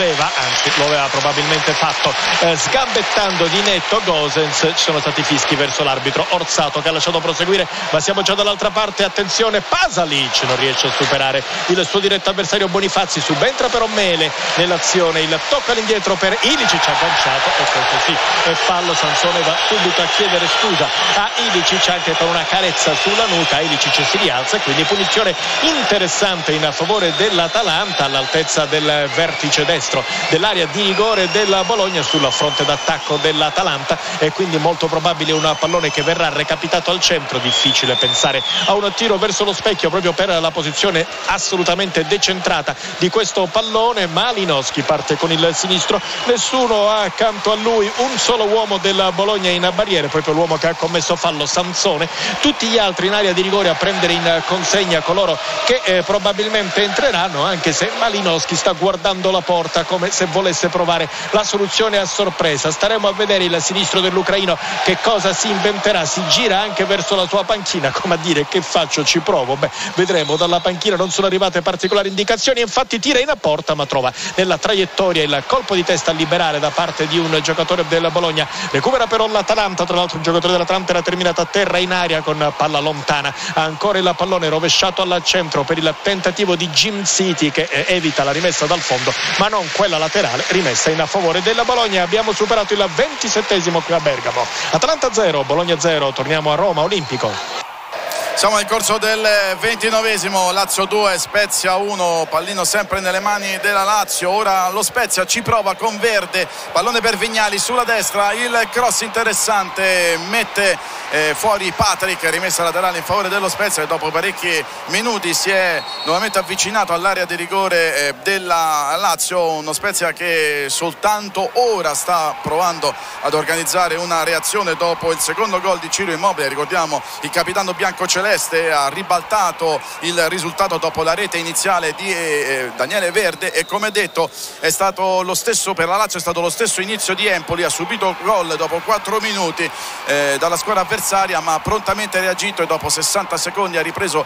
lo aveva probabilmente fatto sgambettando di netto Gosens. Ci sono stati fischi verso l'arbitro Orsato che ha lasciato proseguire, ma siamo già dall'altra parte. Attenzione, Pasalic non riesce a superare il suo diretto avversario Bonifazzi, subentra però Mele nell'azione, il tocco all'indietro per Ilicic, agganciato, e questo sì è fallo. Sansone va subito a chiedere scusa a Ilicic anche con una carezza sulla nuca. Ilicic si rialza e quindi punizione interessante in favore dell'Atalanta all'altezza del vertice destro dell'area di rigore del Bologna sul fronte d'attacco dell'Atalanta, e quindi molto probabile un pallone che verrà recapitato al centro. Difficile pensare a un tiro verso lo specchio proprio per la posizione assolutamente decentrata di questo pallone. Malinowski parte con il sinistro, nessuno accanto a lui, un solo uomo del Bologna in barriere, proprio l'uomo che ha commesso fallo, Sansone. Tutti gli altri in area di rigore a prendere in consegna coloro che probabilmente entreranno, anche se Malinowski sta guardando la porta come se volesse provare la soluzione a sorpresa. Staremo a vedere il sinistro dell'ucraino che cosa si inventerà, si gira anche verso la sua panchina come a dire: che faccio, ci provo. Vedremo, dalla panchina non sono arrivate particolari indicazioni, infatti tira in porta ma trova nella traiettoria il colpo di testa a liberare da parte di un giocatore del Bologna. Recupera però l'Atalanta, tra l'altro un giocatore dell'Atalanta era terminato a terra in aria con palla lontana. Ancora il pallone rovesciato al centro per il tentativo di Jim City che evita la rimessa dal fondo, ma non quella laterale, rimessa in favore della Bologna. Abbiamo superato il 27esimo qui a Bergamo. Atalanta 0, Bologna 0. Torniamo a Roma Olimpico. Siamo nel corso del 29esimo, Lazio 2 Spezia 1, pallino sempre nelle mani della Lazio. Ora lo Spezia ci prova con Verde, pallone per Vignali sulla destra, il cross interessante, mette fuori Patrick, rimessa laterale in favore dello Spezia, e dopo parecchi minuti si è nuovamente avvicinato all'area di rigore della Lazio. Uno Spezia che soltanto ora sta provando ad organizzare una reazione dopo il secondo gol di Ciro Immobile. Ricordiamo, il capitano biancoceleste ha ribaltato il risultato dopo la rete iniziale di Daniele Verde, e come detto è stato lo stesso per la Lazio, è stato lo stesso inizio di Empoli, ha subito gol dopo 4 minuti dalla squadra avversaria, ma ha prontamente reagito e dopo 60 secondi ha ripreso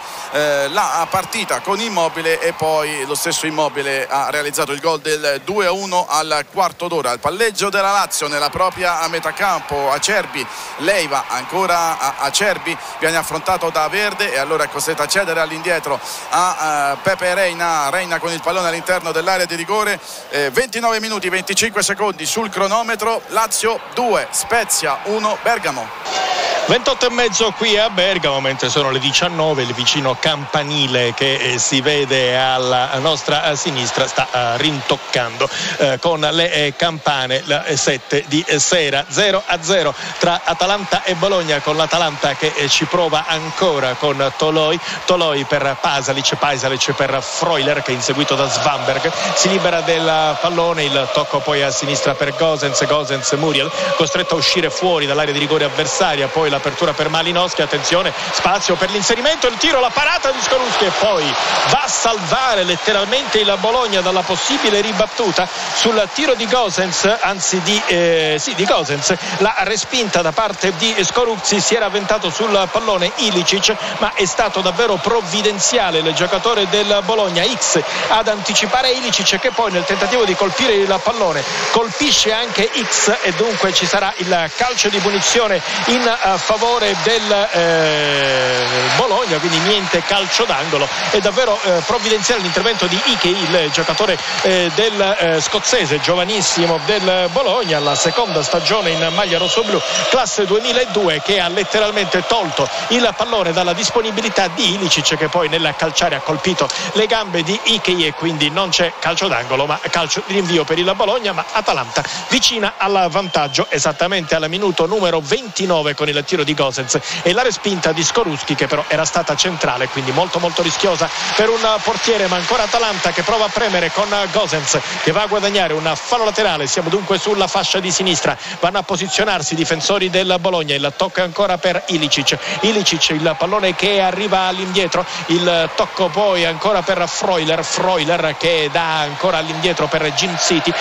la partita con Immobile, e poi lo stesso Immobile ha realizzato il gol del 2-1 al quarto d'ora. Il palleggio della Lazio nella propria metà campo, Acerbi, Leiva, ancora Acerbi, viene affrontato da Verde e allora è costretto a cedere all'indietro a Pepe Reina con il pallone all'interno dell'area di rigore. 29 minuti 25 secondi sul cronometro. Lazio 2 Spezia 1 Bergamo. 28:30 qui a Bergamo, mentre sono le 19, il vicino campanile che si vede alla nostra sinistra sta rintoccando con le campane la 7 di sera. 0-0 tra Atalanta e Bologna, con l'Atalanta che ci prova ancora con Toloi per Pasalic per Freuler, che è inseguito da Svanberg, si libera del pallone, il tocco poi a sinistra per Gosens Muriel, costretto a uscire fuori dall'area di rigore avversaria, poi l'apertura per Malinowski, attenzione, spazio per l'inserimento, il tiro, la parata di Skorupski, e poi va a salvare letteralmente il Bologna dalla possibile ribattuta sul tiro di Gosens, di Gosens, la respinta da parte di Skorupski. Si era avventato sul pallone Ilicic, ma è stato davvero provvidenziale il giocatore del Bologna X ad anticipare Ilicic, che poi nel tentativo di colpire il pallone colpisce anche X, e dunque ci sarà il calcio di punizione in favore del Bologna, quindi niente calcio d'angolo. È davvero provvidenziale l'intervento di Ike, il giocatore del scozzese giovanissimo del Bologna, la seconda stagione in maglia rossoblù, classe 2002, che ha letteralmente tolto il pallone dalla disponibilità di Ilicic, che poi nel calciare ha colpito le gambe di Ike e quindi non c'è calcio d'angolo ma calcio di rinvio per il Bologna, ma Atalanta vicina al vantaggio esattamente al minuto numero 29 con il tiro di Gosens e la respinta di Skorupski, che però era stata centrale, quindi molto molto rischiosa per un portiere, ma ancora Atalanta che prova a premere con Gosens, che va a guadagnare un fallo laterale. Siamo dunque sulla fascia di sinistra, vanno a posizionarsi i difensori del Bologna, il tocco è ancora per Ilicic, il pallone che arriva all'indietro, il tocco poi ancora per Freuler che dà ancora all'indietro per Gin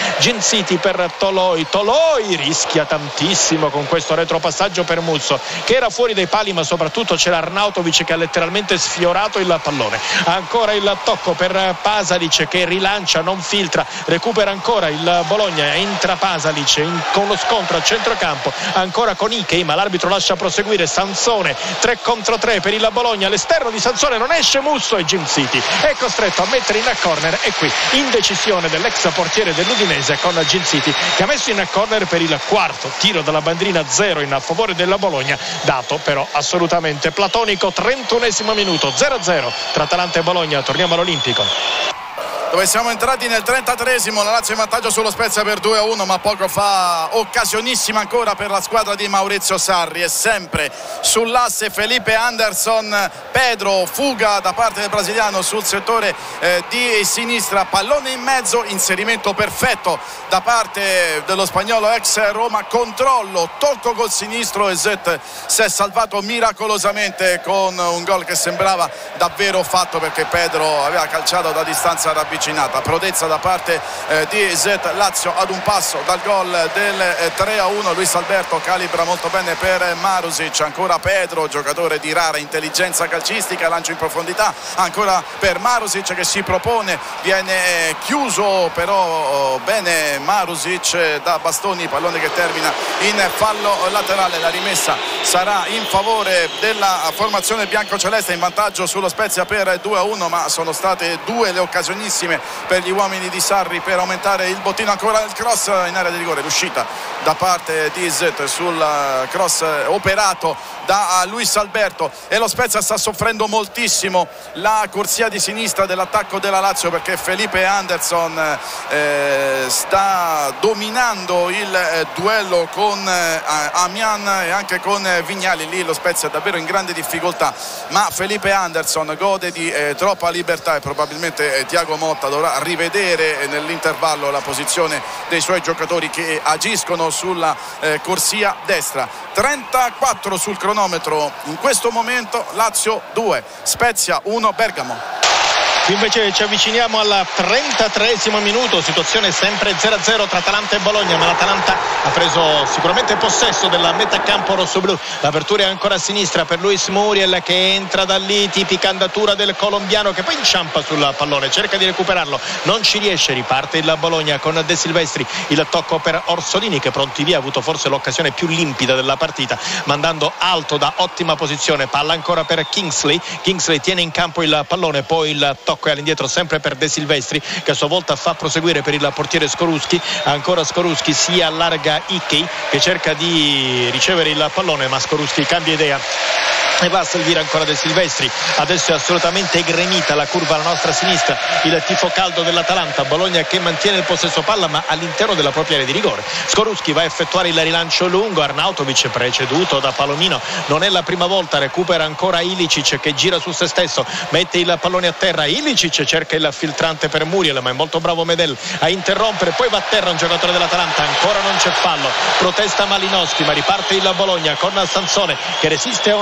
City per Toloi rischia tantissimo con questo retropassaggio per Musso, che era fuori dai pali, ma soprattutto c'era Arnautovic che ha letteralmente sfiorato il pallone. Ancora il tocco per Pasalic che rilancia, non filtra, recupera ancora il Bologna, entra Pasalic con lo scontro a centrocampo ancora con Ike, ma l'arbitro lascia proseguire. Sansone 3 contro 3 per il Bologna, all'esterno di Sansone non esce Musso e Gin City è costretto a mettere in corner, e qui indecisione dell'ex portiere dell'Udinese con Gin City, che ha messo in corner per il quarto tiro dalla bandierina 0 in favore della Bologna, dato però assolutamente platonico. 31esimo minuto, 0-0 tra Atalanta e Bologna. Torniamo all'Olimpico, dove siamo entrati nel 33esimo, la Lazio in vantaggio sullo Spezia per 2-1, ma poco fa occasionissima ancora per la squadra di Maurizio Sarri. E sempre sull'asse Felipe Anderson, Pedro, fuga da parte del brasiliano sul settore di sinistra, pallone in mezzo, inserimento perfetto da parte dello spagnolo ex Roma, controllo, tocco col sinistro e Zet si è salvato miracolosamente con un gol che sembrava davvero fatto, perché Pedro aveva calciato da distanza ravvicinata. Prodezza da parte di Zet, Lazio ad un passo dal gol del 3-1. Luis Alberto calibra molto bene per Marusic, ancora Pedro, giocatore di rara intelligenza calcistica, lancio in profondità ancora per Marusic che si propone, viene chiuso però bene Marusic da Bastoni, pallone che termina in fallo laterale. La rimessa sarà in favore della formazione biancoceleste, in vantaggio sullo Spezia per 2-1, ma sono state due le occasionissime per gli uomini di Sarri per aumentare il bottino. Ancora il cross in area di rigore, l'uscita da parte di Zet sul cross operato da Luis Alberto, e lo Spezia sta soffrendo moltissimo la corsia di sinistra dell'attacco della Lazio, perché Felipe Anderson sta dominando il duello con Amian e anche con Vignali. Lì lo Spezia è davvero in grande difficoltà, ma Felipe Anderson gode di troppa libertà e probabilmente Thiago Motta dovrà rivedere nell'intervallo la posizione dei suoi giocatori che agiscono sulla corsia destra. 34 sul cronometro in questo momento, Lazio 2 Spezia 1 Bergamo. Qui invece ci avviciniamo al 33esimo minuto, situazione sempre 0-0 tra Atalanta e Bologna, ma l'Atalanta ha preso sicuramente possesso della metà campo rossoblù. L'apertura è ancora a sinistra per Luis Muriel che entra da lì, tipica andatura del colombiano che poi inciampa sul pallone, cerca di recuperarlo, non ci riesce, riparte il Bologna con De Silvestri, il tocco per Orsolini che pronti via ha avuto forse l'occasione più limpida della partita, mandando alto da ottima posizione, palla ancora per Kingsley tiene in campo il pallone, poi il tocco è all'indietro sempre per De Silvestri che a sua volta fa proseguire per il portiere Skorupski, ancora Skorupski, si allarga Ike che cerca di ricevere il pallone, ma Skorupski cambia idea e va a servire ancora De Silvestri. Adesso è assolutamente gremita la curva alla nostra sinistra, il tifo caldo dell'Atalanta, Bologna che mantiene il possesso palla ma all'interno della propria area di rigore. Skorupski va a effettuare il rilancio lungo, Arnautovic preceduto da Palomino, non è la prima volta, recupera ancora Ilicic che gira su se stesso, mette il pallone a terra, Ilicic cerca il filtrante per Muriel ma è molto bravo Medel a interrompere, poi va a terra un giocatore dell'Atalanta, ancora non c'è fallo, protesta Malinowski ma riparte il Bologna con Sansone che resiste a una carica,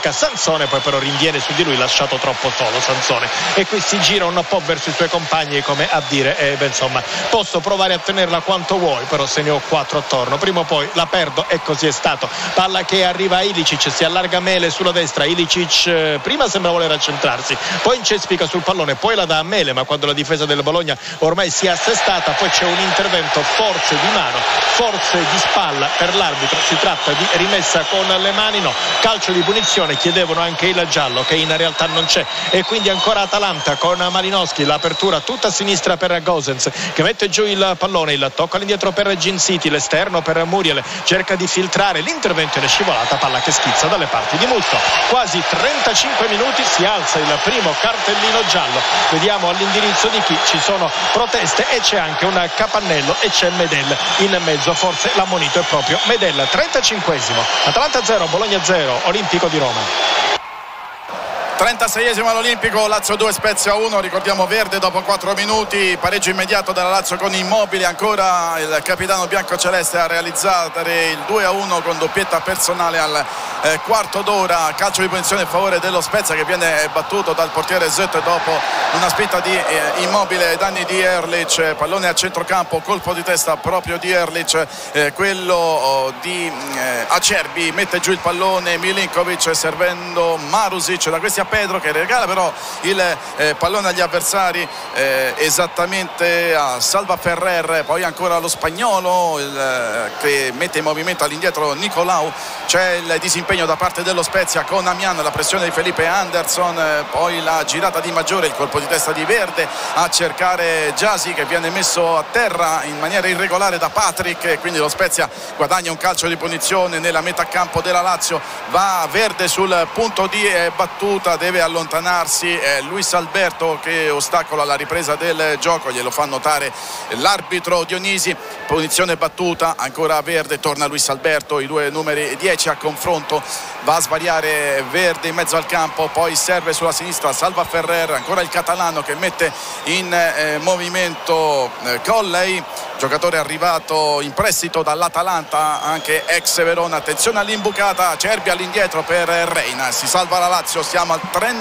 cerca Sansone, poi però rinviene su di lui, lasciato troppo solo Sansone, e qui si gira un po' verso i suoi compagni come a dire insomma, posso provare a tenerla quanto vuoi, però se ne ho 4 attorno, prima o poi la perdo, e così è stato. Palla che arriva a Ilicic, si allarga Mele sulla destra, Ilicic prima sembra voler accentrarsi, poi incespica sul pallone, poi la dà a Mele, ma quando la difesa del Bologna ormai si è assestata, poi c'è un intervento forse di mano, forse di spalla per l'arbitro, si tratta di rimessa con le mani, no, calcio di punizione, chiedevano anche il giallo che in realtà non c'è, e quindi ancora Atalanta con Malinowski, l'apertura tutta a sinistra per Gosens che mette giù il pallone, il tocco all'indietro per Gin City, l'esterno per Muriel, cerca di filtrare, l'intervento in scivolata, palla che schizza dalle parti di Musso. Quasi 35 minuti, si alza il primo cartellino giallo, vediamo all'indirizzo di chi, ci sono proteste e c'è anche un capannello e c'è Medel in mezzo, forse l'ammonito è proprio Medel. 35esimo, Atalanta 0, Bologna 0, Olimpico di Roma. 36esimo all'Olimpico, Lazio 2, Spezia 1. Ricordiamo Verde dopo 4 minuti, pareggio immediato dalla Lazio con Immobile, ancora il capitano biancoceleste a realizzare il 2-1 con doppietta personale al quarto d'ora. Calcio di punizione a favore dello Spezia che viene battuto dal portiere Zet dopo una spinta di Immobile, danni di Erlich, pallone a centrocampo, colpo di testa proprio di Erlich, quello di Acerbi, mette giù il pallone Milinkovic servendo Marusic, da questi a Pedro che regala però il pallone agli avversari, esattamente a Salva Ferrer, poi ancora lo spagnolo che mette in movimento all'indietro Nicolau. C'è il disimpegno da parte dello Spezia con Amian, la pressione di Felipe Anderson, poi la girata di Maggiore, il colpo di testa di Verde a cercare Gyasi che viene messo a terra in maniera irregolare da Patrick, e quindi lo Spezia guadagna un calcio di punizione nella metà campo della Lazio. Va Verde sul punto di battuta, deve allontanarsi, Luis Alberto che ostacola la ripresa del gioco, glielo fa notare l'arbitro Dionisi. Punizione battuta, ancora Verde, torna Luis Alberto, i due numeri 10 a confronto, va a svariare Verde in mezzo al campo, poi serve sulla sinistra Salva Ferrer, ancora il catalano che mette in movimento Colley, giocatore arrivato in prestito dall'Atalanta, anche ex Verona. Attenzione all'imbucata, Cerbi all'indietro per Reina, si salva la Lazio. Siamo al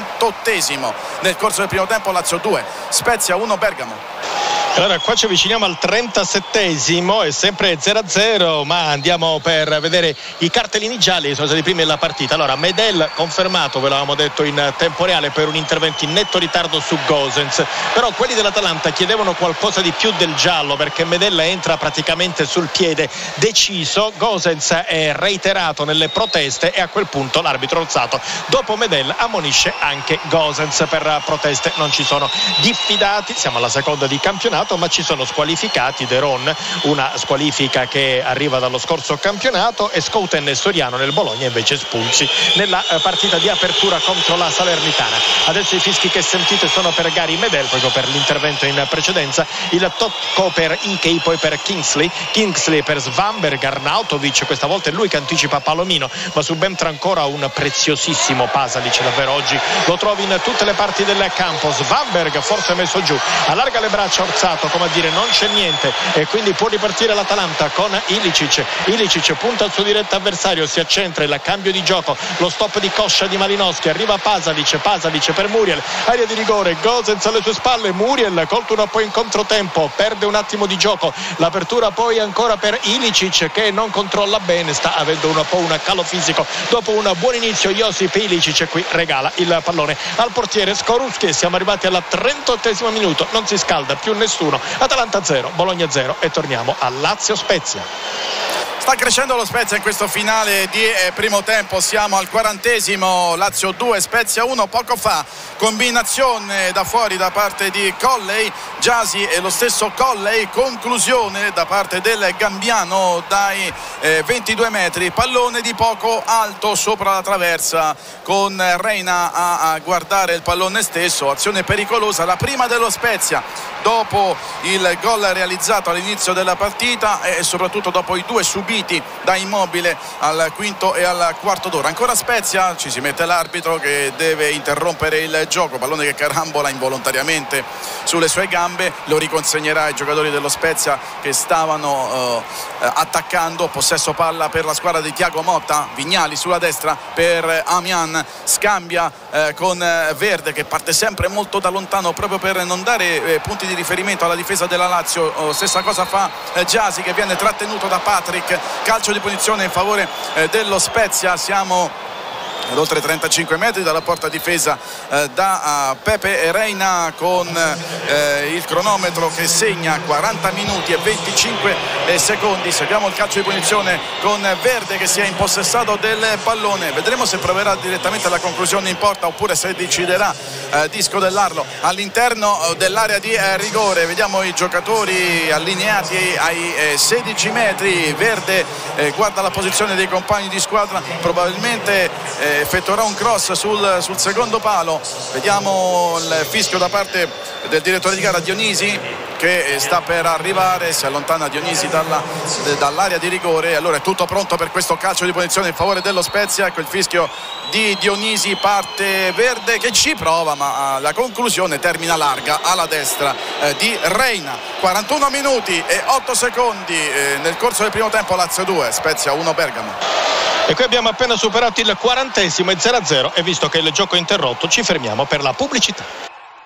38esimo nel corso del primo tempo, Lazio 2, Spezia 1, Bergamo. Allora qua ci avviciniamo al 37esimo, è sempre 0-0, ma andiamo per vedere i cartellini gialli, sono stati i primi della partita. Allora Medel confermato, ve l'avevamo detto in tempo reale, per un intervento in netto ritardo su Gosens, però quelli dell'Atalanta chiedevano qualcosa di più del giallo, perché Medel entra praticamente sul piede deciso, Gosens è reiterato nelle proteste e a quel punto l'arbitro alzato dopo Medel ammonisce anche Gosens per proteste. Non ci sono diffidati, siamo alla seconda di campionato, ma ci sono squalificati De Ron, una squalifica che arriva dallo scorso campionato, e Schouten e Soriano nel Bologna invece espulsi nella partita di apertura contro la Salernitana. Adesso i fischi che sentite sono per Gary Medel, proprio per l'intervento in precedenza, il tocco per Ikei, poi per Kingsley per Svanberg, Arnautovic, questa volta è lui che anticipa Palomino, ma subentra ancora un preziosissimo Pasalic, davvero oggi lo trovi in tutte le parti del campo. Svanberg forse messo giù, allarga le braccia Orsato, come a dire non c'è niente, e quindi può ripartire l'Atalanta con Ilicic punta al suo diretto avversario, si accentra, il cambio di gioco, lo stop di coscia di Malinowski, arriva Pasalic per Muriel, area di rigore, Gosens alle sue spalle, Muriel colto un po' in controtempo, perde un attimo di gioco, l'apertura poi ancora per Ilicic che non controlla bene, sta avendo un po' un calo fisico dopo un buon inizio Josip Ilicic, e qui regala il pallone al portiere Skorupski. Siamo arrivati al 38esimo minuto, non si scalda più nessuno, Atalanta 0, Bologna 0, e torniamo a Lazio Spezia. Sta crescendo lo Spezia in questo finale di primo tempo, siamo al 40esimo, Lazio 2, Spezia 1. Poco fa combinazione da fuori da parte di Colley, Gyasi e lo stesso Colley, conclusione da parte del Gambiano dai 22 metri, pallone di poco alto sopra la traversa con Reina a guardare il pallone stesso, azione pericolosa, la prima dello Spezia dopo il gol realizzato all'inizio della partita e soprattutto dopo i due subiti finiti da Immobile al quinto e al quarto d'ora. Ancora Spezia, ci si mette l'arbitro che deve interrompere il gioco, pallone che carambola involontariamente sulle sue gambe, lo riconsegnerà ai giocatori dello Spezia che stavano attaccando. Possesso palla per la squadra di Thiago Motta, Vignali sulla destra per Amian, scambia con Verde che parte sempre molto da lontano proprio per non dare punti di riferimento alla difesa della Lazio. Stessa cosa fa Gyasi che viene trattenuto da Patrick, calcio di punizione in favore dello Spezia. Siamo ad oltre 35 metri dalla porta difesa da Pepe Reina, con il cronometro che segna 40 minuti e 25 secondi. Seguiamo il calcio di punizione con Verde che si è impossessato del pallone. Vedremo se proverà direttamente alla conclusione in porta oppure se deciderà di scodellarlo all'interno dell'area di rigore. Vediamo i giocatori allineati ai 16 metri. Verde guarda la posizione dei compagni di squadra, probabilmente effettuerà un cross sul secondo palo. Vediamo il fischio da parte del direttore di gara Dionisi che sta per arrivare, si allontana Dionisi dall'area di rigore. Allora è tutto pronto per questo calcio di punizione in favore dello Spezia. Ecco il fischio di Dionisi, parte Verde che ci prova ma la conclusione termina larga alla destra di Reina. 41 minuti e 8 secondi nel corso del primo tempo. Lazio 2, Spezia 1 Bergamo. E qui abbiamo appena superato il 40esimo e 0-0, e visto che il gioco è interrotto ci fermiamo per la pubblicità.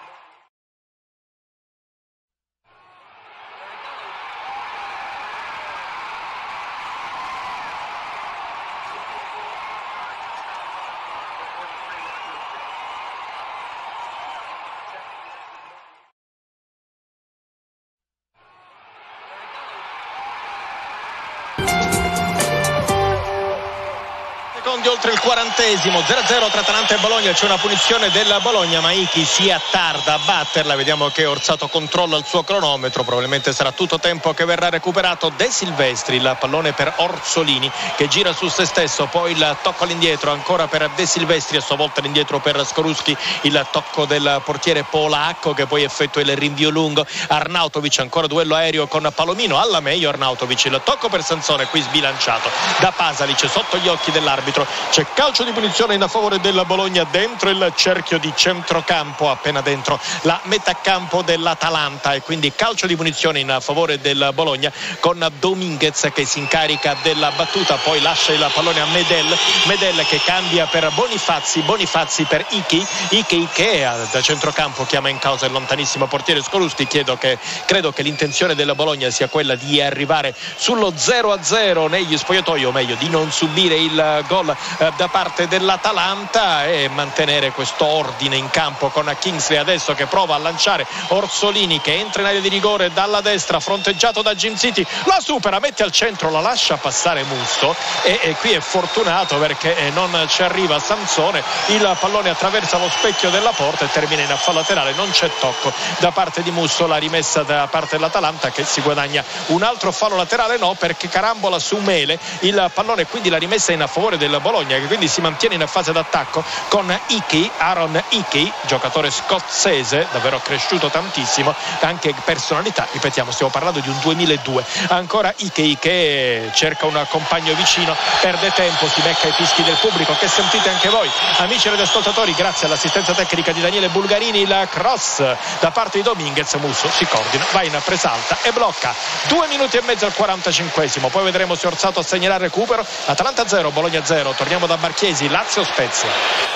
Oltre il 40esimo, 0-0 tra Atalanta e Bologna. C'è una punizione della Bologna, ma Ichi si attarda a batterla. Vediamo che Orsato controlla il suo cronometro, probabilmente sarà tutto tempo che verrà recuperato. De Silvestri, il pallone per Orsolini che gira su se stesso, poi il tocco all'indietro ancora per De Silvestri, a sua volta all'indietro per Skorupski, il tocco del portiere polacco che poi effettua il rinvio lungo. Arnautovic, ancora duello aereo con Palomino, alla meglio Arnautovic, il tocco per Sansone qui sbilanciato da Pasalic sotto gli occhi dell'arbitro. C'è calcio di punizione in favore della Bologna dentro il cerchio di centrocampo, appena dentro la metà campo dell'Atalanta, e quindi calcio di punizione in favore del Bologna con Dominguez che si incarica della battuta, poi lascia il pallone a Medel che cambia per Bonifazzi per Ichi che da centrocampo chiama in causa il lontanissimo portiere Skorupski. Credo che l'intenzione della Bologna sia quella di arrivare sullo 0-0 negli spogliatoi, o meglio di non subire il gol da parte dell'Atalanta e mantenere questo ordine in campo con Kingsley adesso che prova a lanciare Orsolini che entra in area di rigore dalla destra, fronteggiato da Jim City, la supera, mette al centro, la lascia passare Musto e qui è fortunato perché non ci arriva Sansone, il pallone attraversa lo specchio della porta e termina in fallo laterale. Non c'è tocco da parte di Musso, la rimessa da parte dell'Atalanta che si guadagna un altro fallo laterale, no, perché carambola su Mele il pallone, quindi la rimessa in favore del Bologna che quindi si mantiene in fase d'attacco con Aaron Icky, giocatore scozzese davvero cresciuto tantissimo, anche personalità, ripetiamo stiamo parlando di un 2002. Ancora Icky che cerca un compagno vicino, perde tempo, si becca i fischi del pubblico che sentite anche voi amici radioascoltatori, grazie all'assistenza tecnica di Daniele Bulgarini. Il cross da parte di Dominguez, Musso si coordina, va in presa alta e blocca. 2 minuti e mezzo al 45esimo, poi vedremo se Orsato segnerà il recupero. Atalanta 0 Bologna 0. Torniamo da Marchiesi, Lazio Spezia.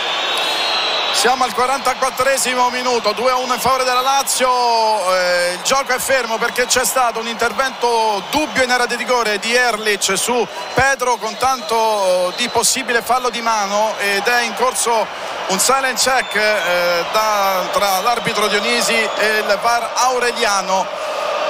Siamo al 44esimo minuto, 2-1 in favore della Lazio. Il gioco è fermo perché c'è stato un intervento dubbio in area di rigore di Erlich su Pedro con tanto di possibile fallo di mano, ed è in corso un silent check tra l'arbitro Dionisi e il VAR Aureliano,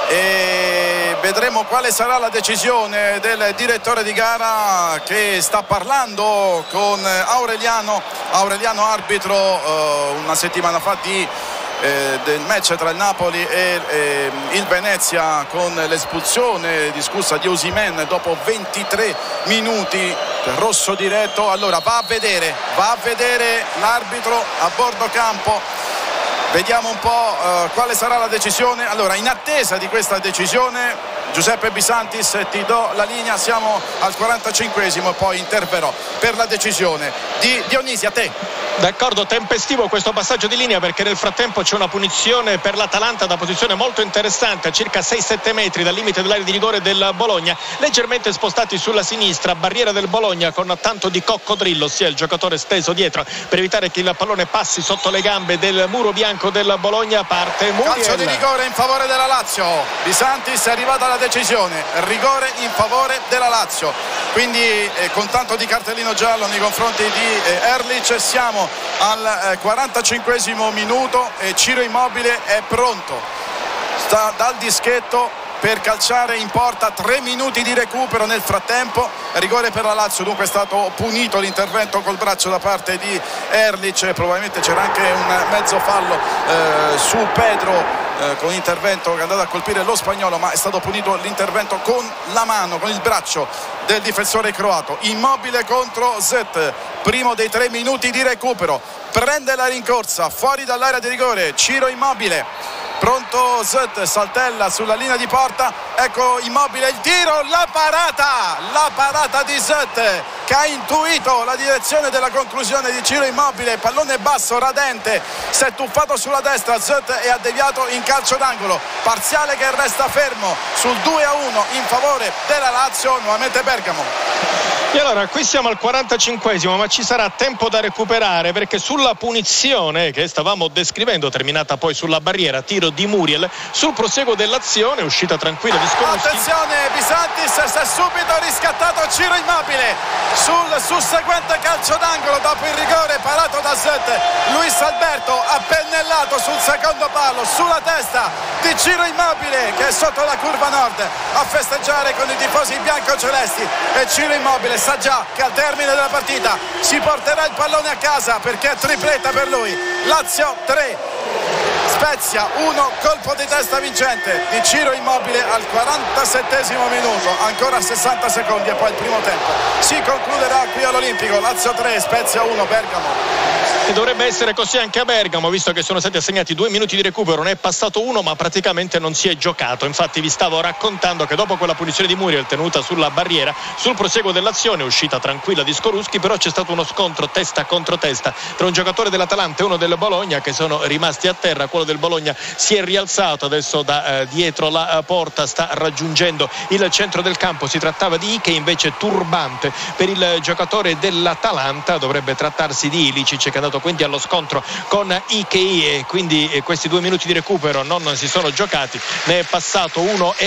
e vedremo quale sarà la decisione del direttore di gara che sta parlando con Aureliano arbitro una settimana fa del match tra il Napoli e il Venezia, con l'espulsione discussa di Osimhen dopo 23 minuti, rosso diretto. Allora va a vedere l'arbitro a bordo campo. Vediamo un po' quale sarà la decisione. Allora, in attesa di questa decisione Giuseppe Bisantis, ti do la linea, siamo al 45esimo e poi interverrò per la decisione di Dionisi. A te. D'accordo, tempestivo questo passaggio di linea, perché nel frattempo c'è una punizione per l'Atalanta da posizione molto interessante, a circa 6-7 metri dal limite dell'area di rigore del Bologna, leggermente spostati sulla sinistra, barriera del Bologna con tanto di coccodrillo, ossia il giocatore steso dietro per evitare che il pallone passi sotto le gambe del muro bianco del Bologna. Parte Muriel. Calcio di rigore in favore della Lazio. Bisantis è arrivata alla decisione, rigore in favore della Lazio, quindi con tanto di cartellino giallo nei confronti di Erlic. Siamo al 45esimo minuto e Ciro Immobile è pronto, sta dal dischetto per calciare in porta. 3 minuti di recupero nel frattempo, rigore per la Lazio. Dunque è stato punito l'intervento col braccio da parte di Erlic, probabilmente c'era anche un mezzo fallo su Pedro con intervento che è andato a colpire lo spagnolo, ma è stato punito l'intervento con la mano, con il braccio del difensore croato. Immobile contro Zet, primo dei 3 minuti di recupero, prende la rincorsa fuori dall'area di rigore Ciro Immobile, pronto Zet, saltella sulla linea di porta, ecco Immobile, il tiro, la parata di Zet che ha intuito la direzione della conclusione di Ciro Immobile, pallone basso radente, si è tuffato sulla destra Zet e ha deviato in calcio d'angolo, parziale che resta fermo sul 2-1 in favore della Lazio. Nuovamente Bergamo. E allora qui siamo al 45esimo, ma ci sarà tempo da recuperare, perché sulla punizione che stavamo descrivendo, terminata poi sulla barriera, tiro di Muriel, sul proseguo dell'azione, uscita tranquilla di Skorupski. Attenzione, Bisantis, si è subito riscattato Ciro Immobile sul susseguente calcio d'angolo dopo il rigore parato da Zet. Luis Alberto ha pennellato sul secondo palo sulla testa di Ciro Immobile, che è sotto la curva nord a festeggiare con i tifosi biancocelesti, e Ciro Immobile sa già che al termine della partita si porterà il pallone a casa, perché è tripletta per lui. Lazio 3, Spezia 1, colpo di testa vincente di Ciro Immobile al 47esimo minuto, ancora 60 secondi e poi il primo tempo si concluderà qui all'Olimpico. Lazio 3, Spezia 1, Bergamo. E dovrebbe essere così anche a Bergamo, visto che sono stati assegnati 2 minuti di recupero, ne è passato uno ma praticamente non si è giocato. Infatti vi stavo raccontando che dopo quella punizione di Muriel tenuta sulla barriera, sul proseguo dell'azione, uscita tranquilla di Skorupski, però c'è stato uno scontro testa contro testa tra un giocatore dell'Atalanta e uno del Bologna, che sono rimasti a terra. Quello del Bologna si è rialzato, adesso da dietro la porta sta raggiungendo il centro del campo. Si trattava di Ike, invece turbante per il giocatore dell'Atalanta. Dovrebbe trattarsi di Ilicic, che è andato quindi allo scontro con Ike, e quindi questi 2 minuti di recupero non si sono giocati. Ne è passato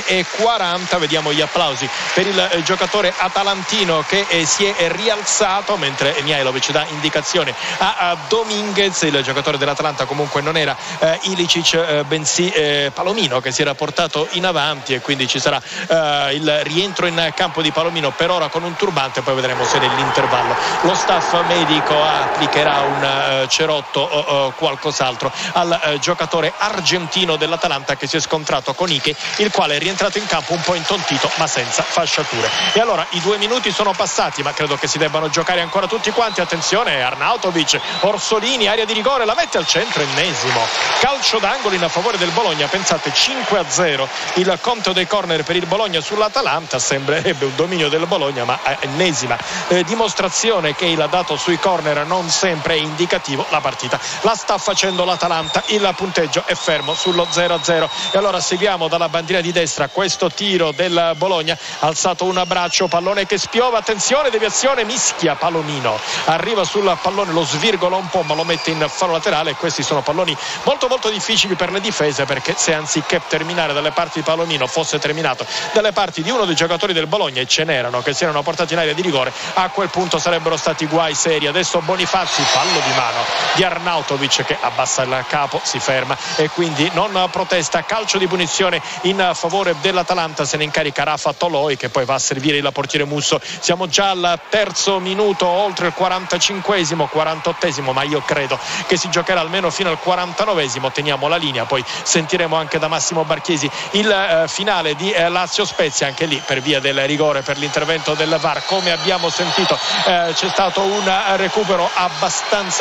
1:40. Vediamo gli applausi per il giocatore atalantino che si è rialzato, mentre Mihajlovic dà indicazione a Dominguez. Il giocatore dell'Atalanta comunque non era Ilicic, bensì Palomino, che si era portato in avanti, e quindi ci sarà il rientro in campo di Palomino, per ora con un turbante. Poi vedremo se nell'intervallo lo staff medico applicherà un cerotto o qualcos'altro al giocatore argentino dell'Atalanta, che si è scontrato con Ike, il quale è rientrato in campo un po' intontito ma senza fasciature. E allora i 2 minuti sono passati, ma credo che si debbano giocare ancora tutti quanti. Attenzione, Arnautovic, Orsolini, area di rigore, la mette al centro, ennesimo calcio d'angolo in favore del Bologna. Pensate, 5-0 il conto dei corner per il Bologna sull'Atalanta. Sembrerebbe un dominio del Bologna, ma ennesima dimostrazione che il dato sui corner non sempre è indicativo. La partita la sta facendo l'Atalanta, il punteggio è fermo sullo 0-0. E allora seguiamo dalla bandiera di destra questo tiro del Bologna, alzato un braccio, pallone che spiova, attenzione, deviazione, mischia Palomino, arriva sul pallone, lo svirgola un po' ma lo mette in fallo laterale. E questi sono palloni molto molto difficili per le difese, perché se anziché terminare dalle parti di Palomino fosse terminato dalle parti di uno dei giocatori del Bologna, e ce n'erano che si erano portati in area di rigore, a quel punto sarebbero stati guai seri. Adesso Bonifazzi, fallo di mano di Arnautovic, che abbassa il capo, si ferma e quindi non protesta. Calcio di punizione in favore dell'Atalanta, se ne incarica Rafa Toloi, che poi va a servire il portiere Musso. Siamo già al terzo minuto, oltre il 45esimo, 48esimo, ma io credo che si giocherà almeno fino al 49esimo. Teniamo la linea, poi sentiremo anche da Massimo Barchesi il finale di Lazio Spezia, anche lì per via del rigore, per l'intervento del VAR. Come abbiamo sentito c'è stato un recupero abbastanza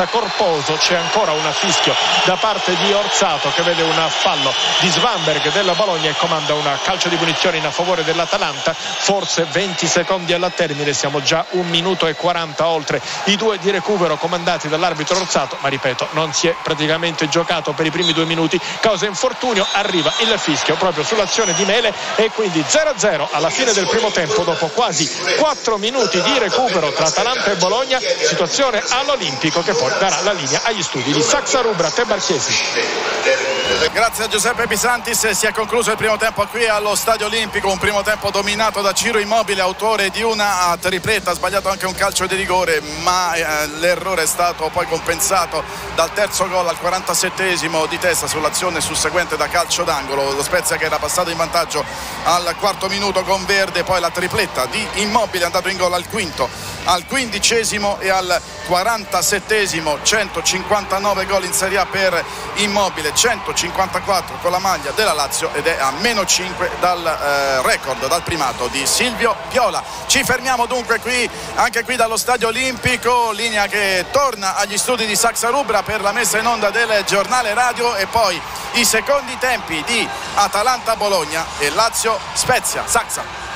abbastanza corposo. C'è ancora un fischio da parte di Orsato, che vede un fallo di Svanberg della Bologna e comanda un calcio di punizione in favore dell'Atalanta. Forse 20 secondi alla termine, siamo già 1 minuto e 40 oltre i 2 di recupero comandati dall'arbitro Orsato, ma ripeto, non si è praticamente giocato per i primi 2 minuti causa infortunio. Arriva il fischio proprio sull'azione di Mele e quindi 0-0 alla fine del primo tempo dopo quasi 4 minuti di recupero tra Atalanta e Bologna. Situazione all'Olimpico che poi darà la linea agli studi di Saxa Rubra Te Barchesi. Grazie a Giuseppe Pisantis. Si è concluso il primo tempo qui allo Stadio Olimpico, un primo tempo dominato da Ciro Immobile, autore di una tripletta, ha sbagliato anche un calcio di rigore, ma l'errore è stato poi compensato dal terzo gol al 47esimo di testa sull'azione susseguente da calcio d'angolo. Lo Spezia che era passato in vantaggio al 4° minuto con Verde, poi la tripletta di Immobile è andato in gol al 5°, al 15° e al 47esimo. 159 gol in Serie A per Immobile, 154 con la maglia della Lazio ed è a -5 dal record, dal primato di Silvio Piola. Ci fermiamo dunque qui, anche qui dallo Stadio Olimpico, linea che torna agli studi di Saxa Rubra per la messa in onda del giornale radio e poi i secondi tempi di Atalanta Bologna e Lazio Spezia. Saxa.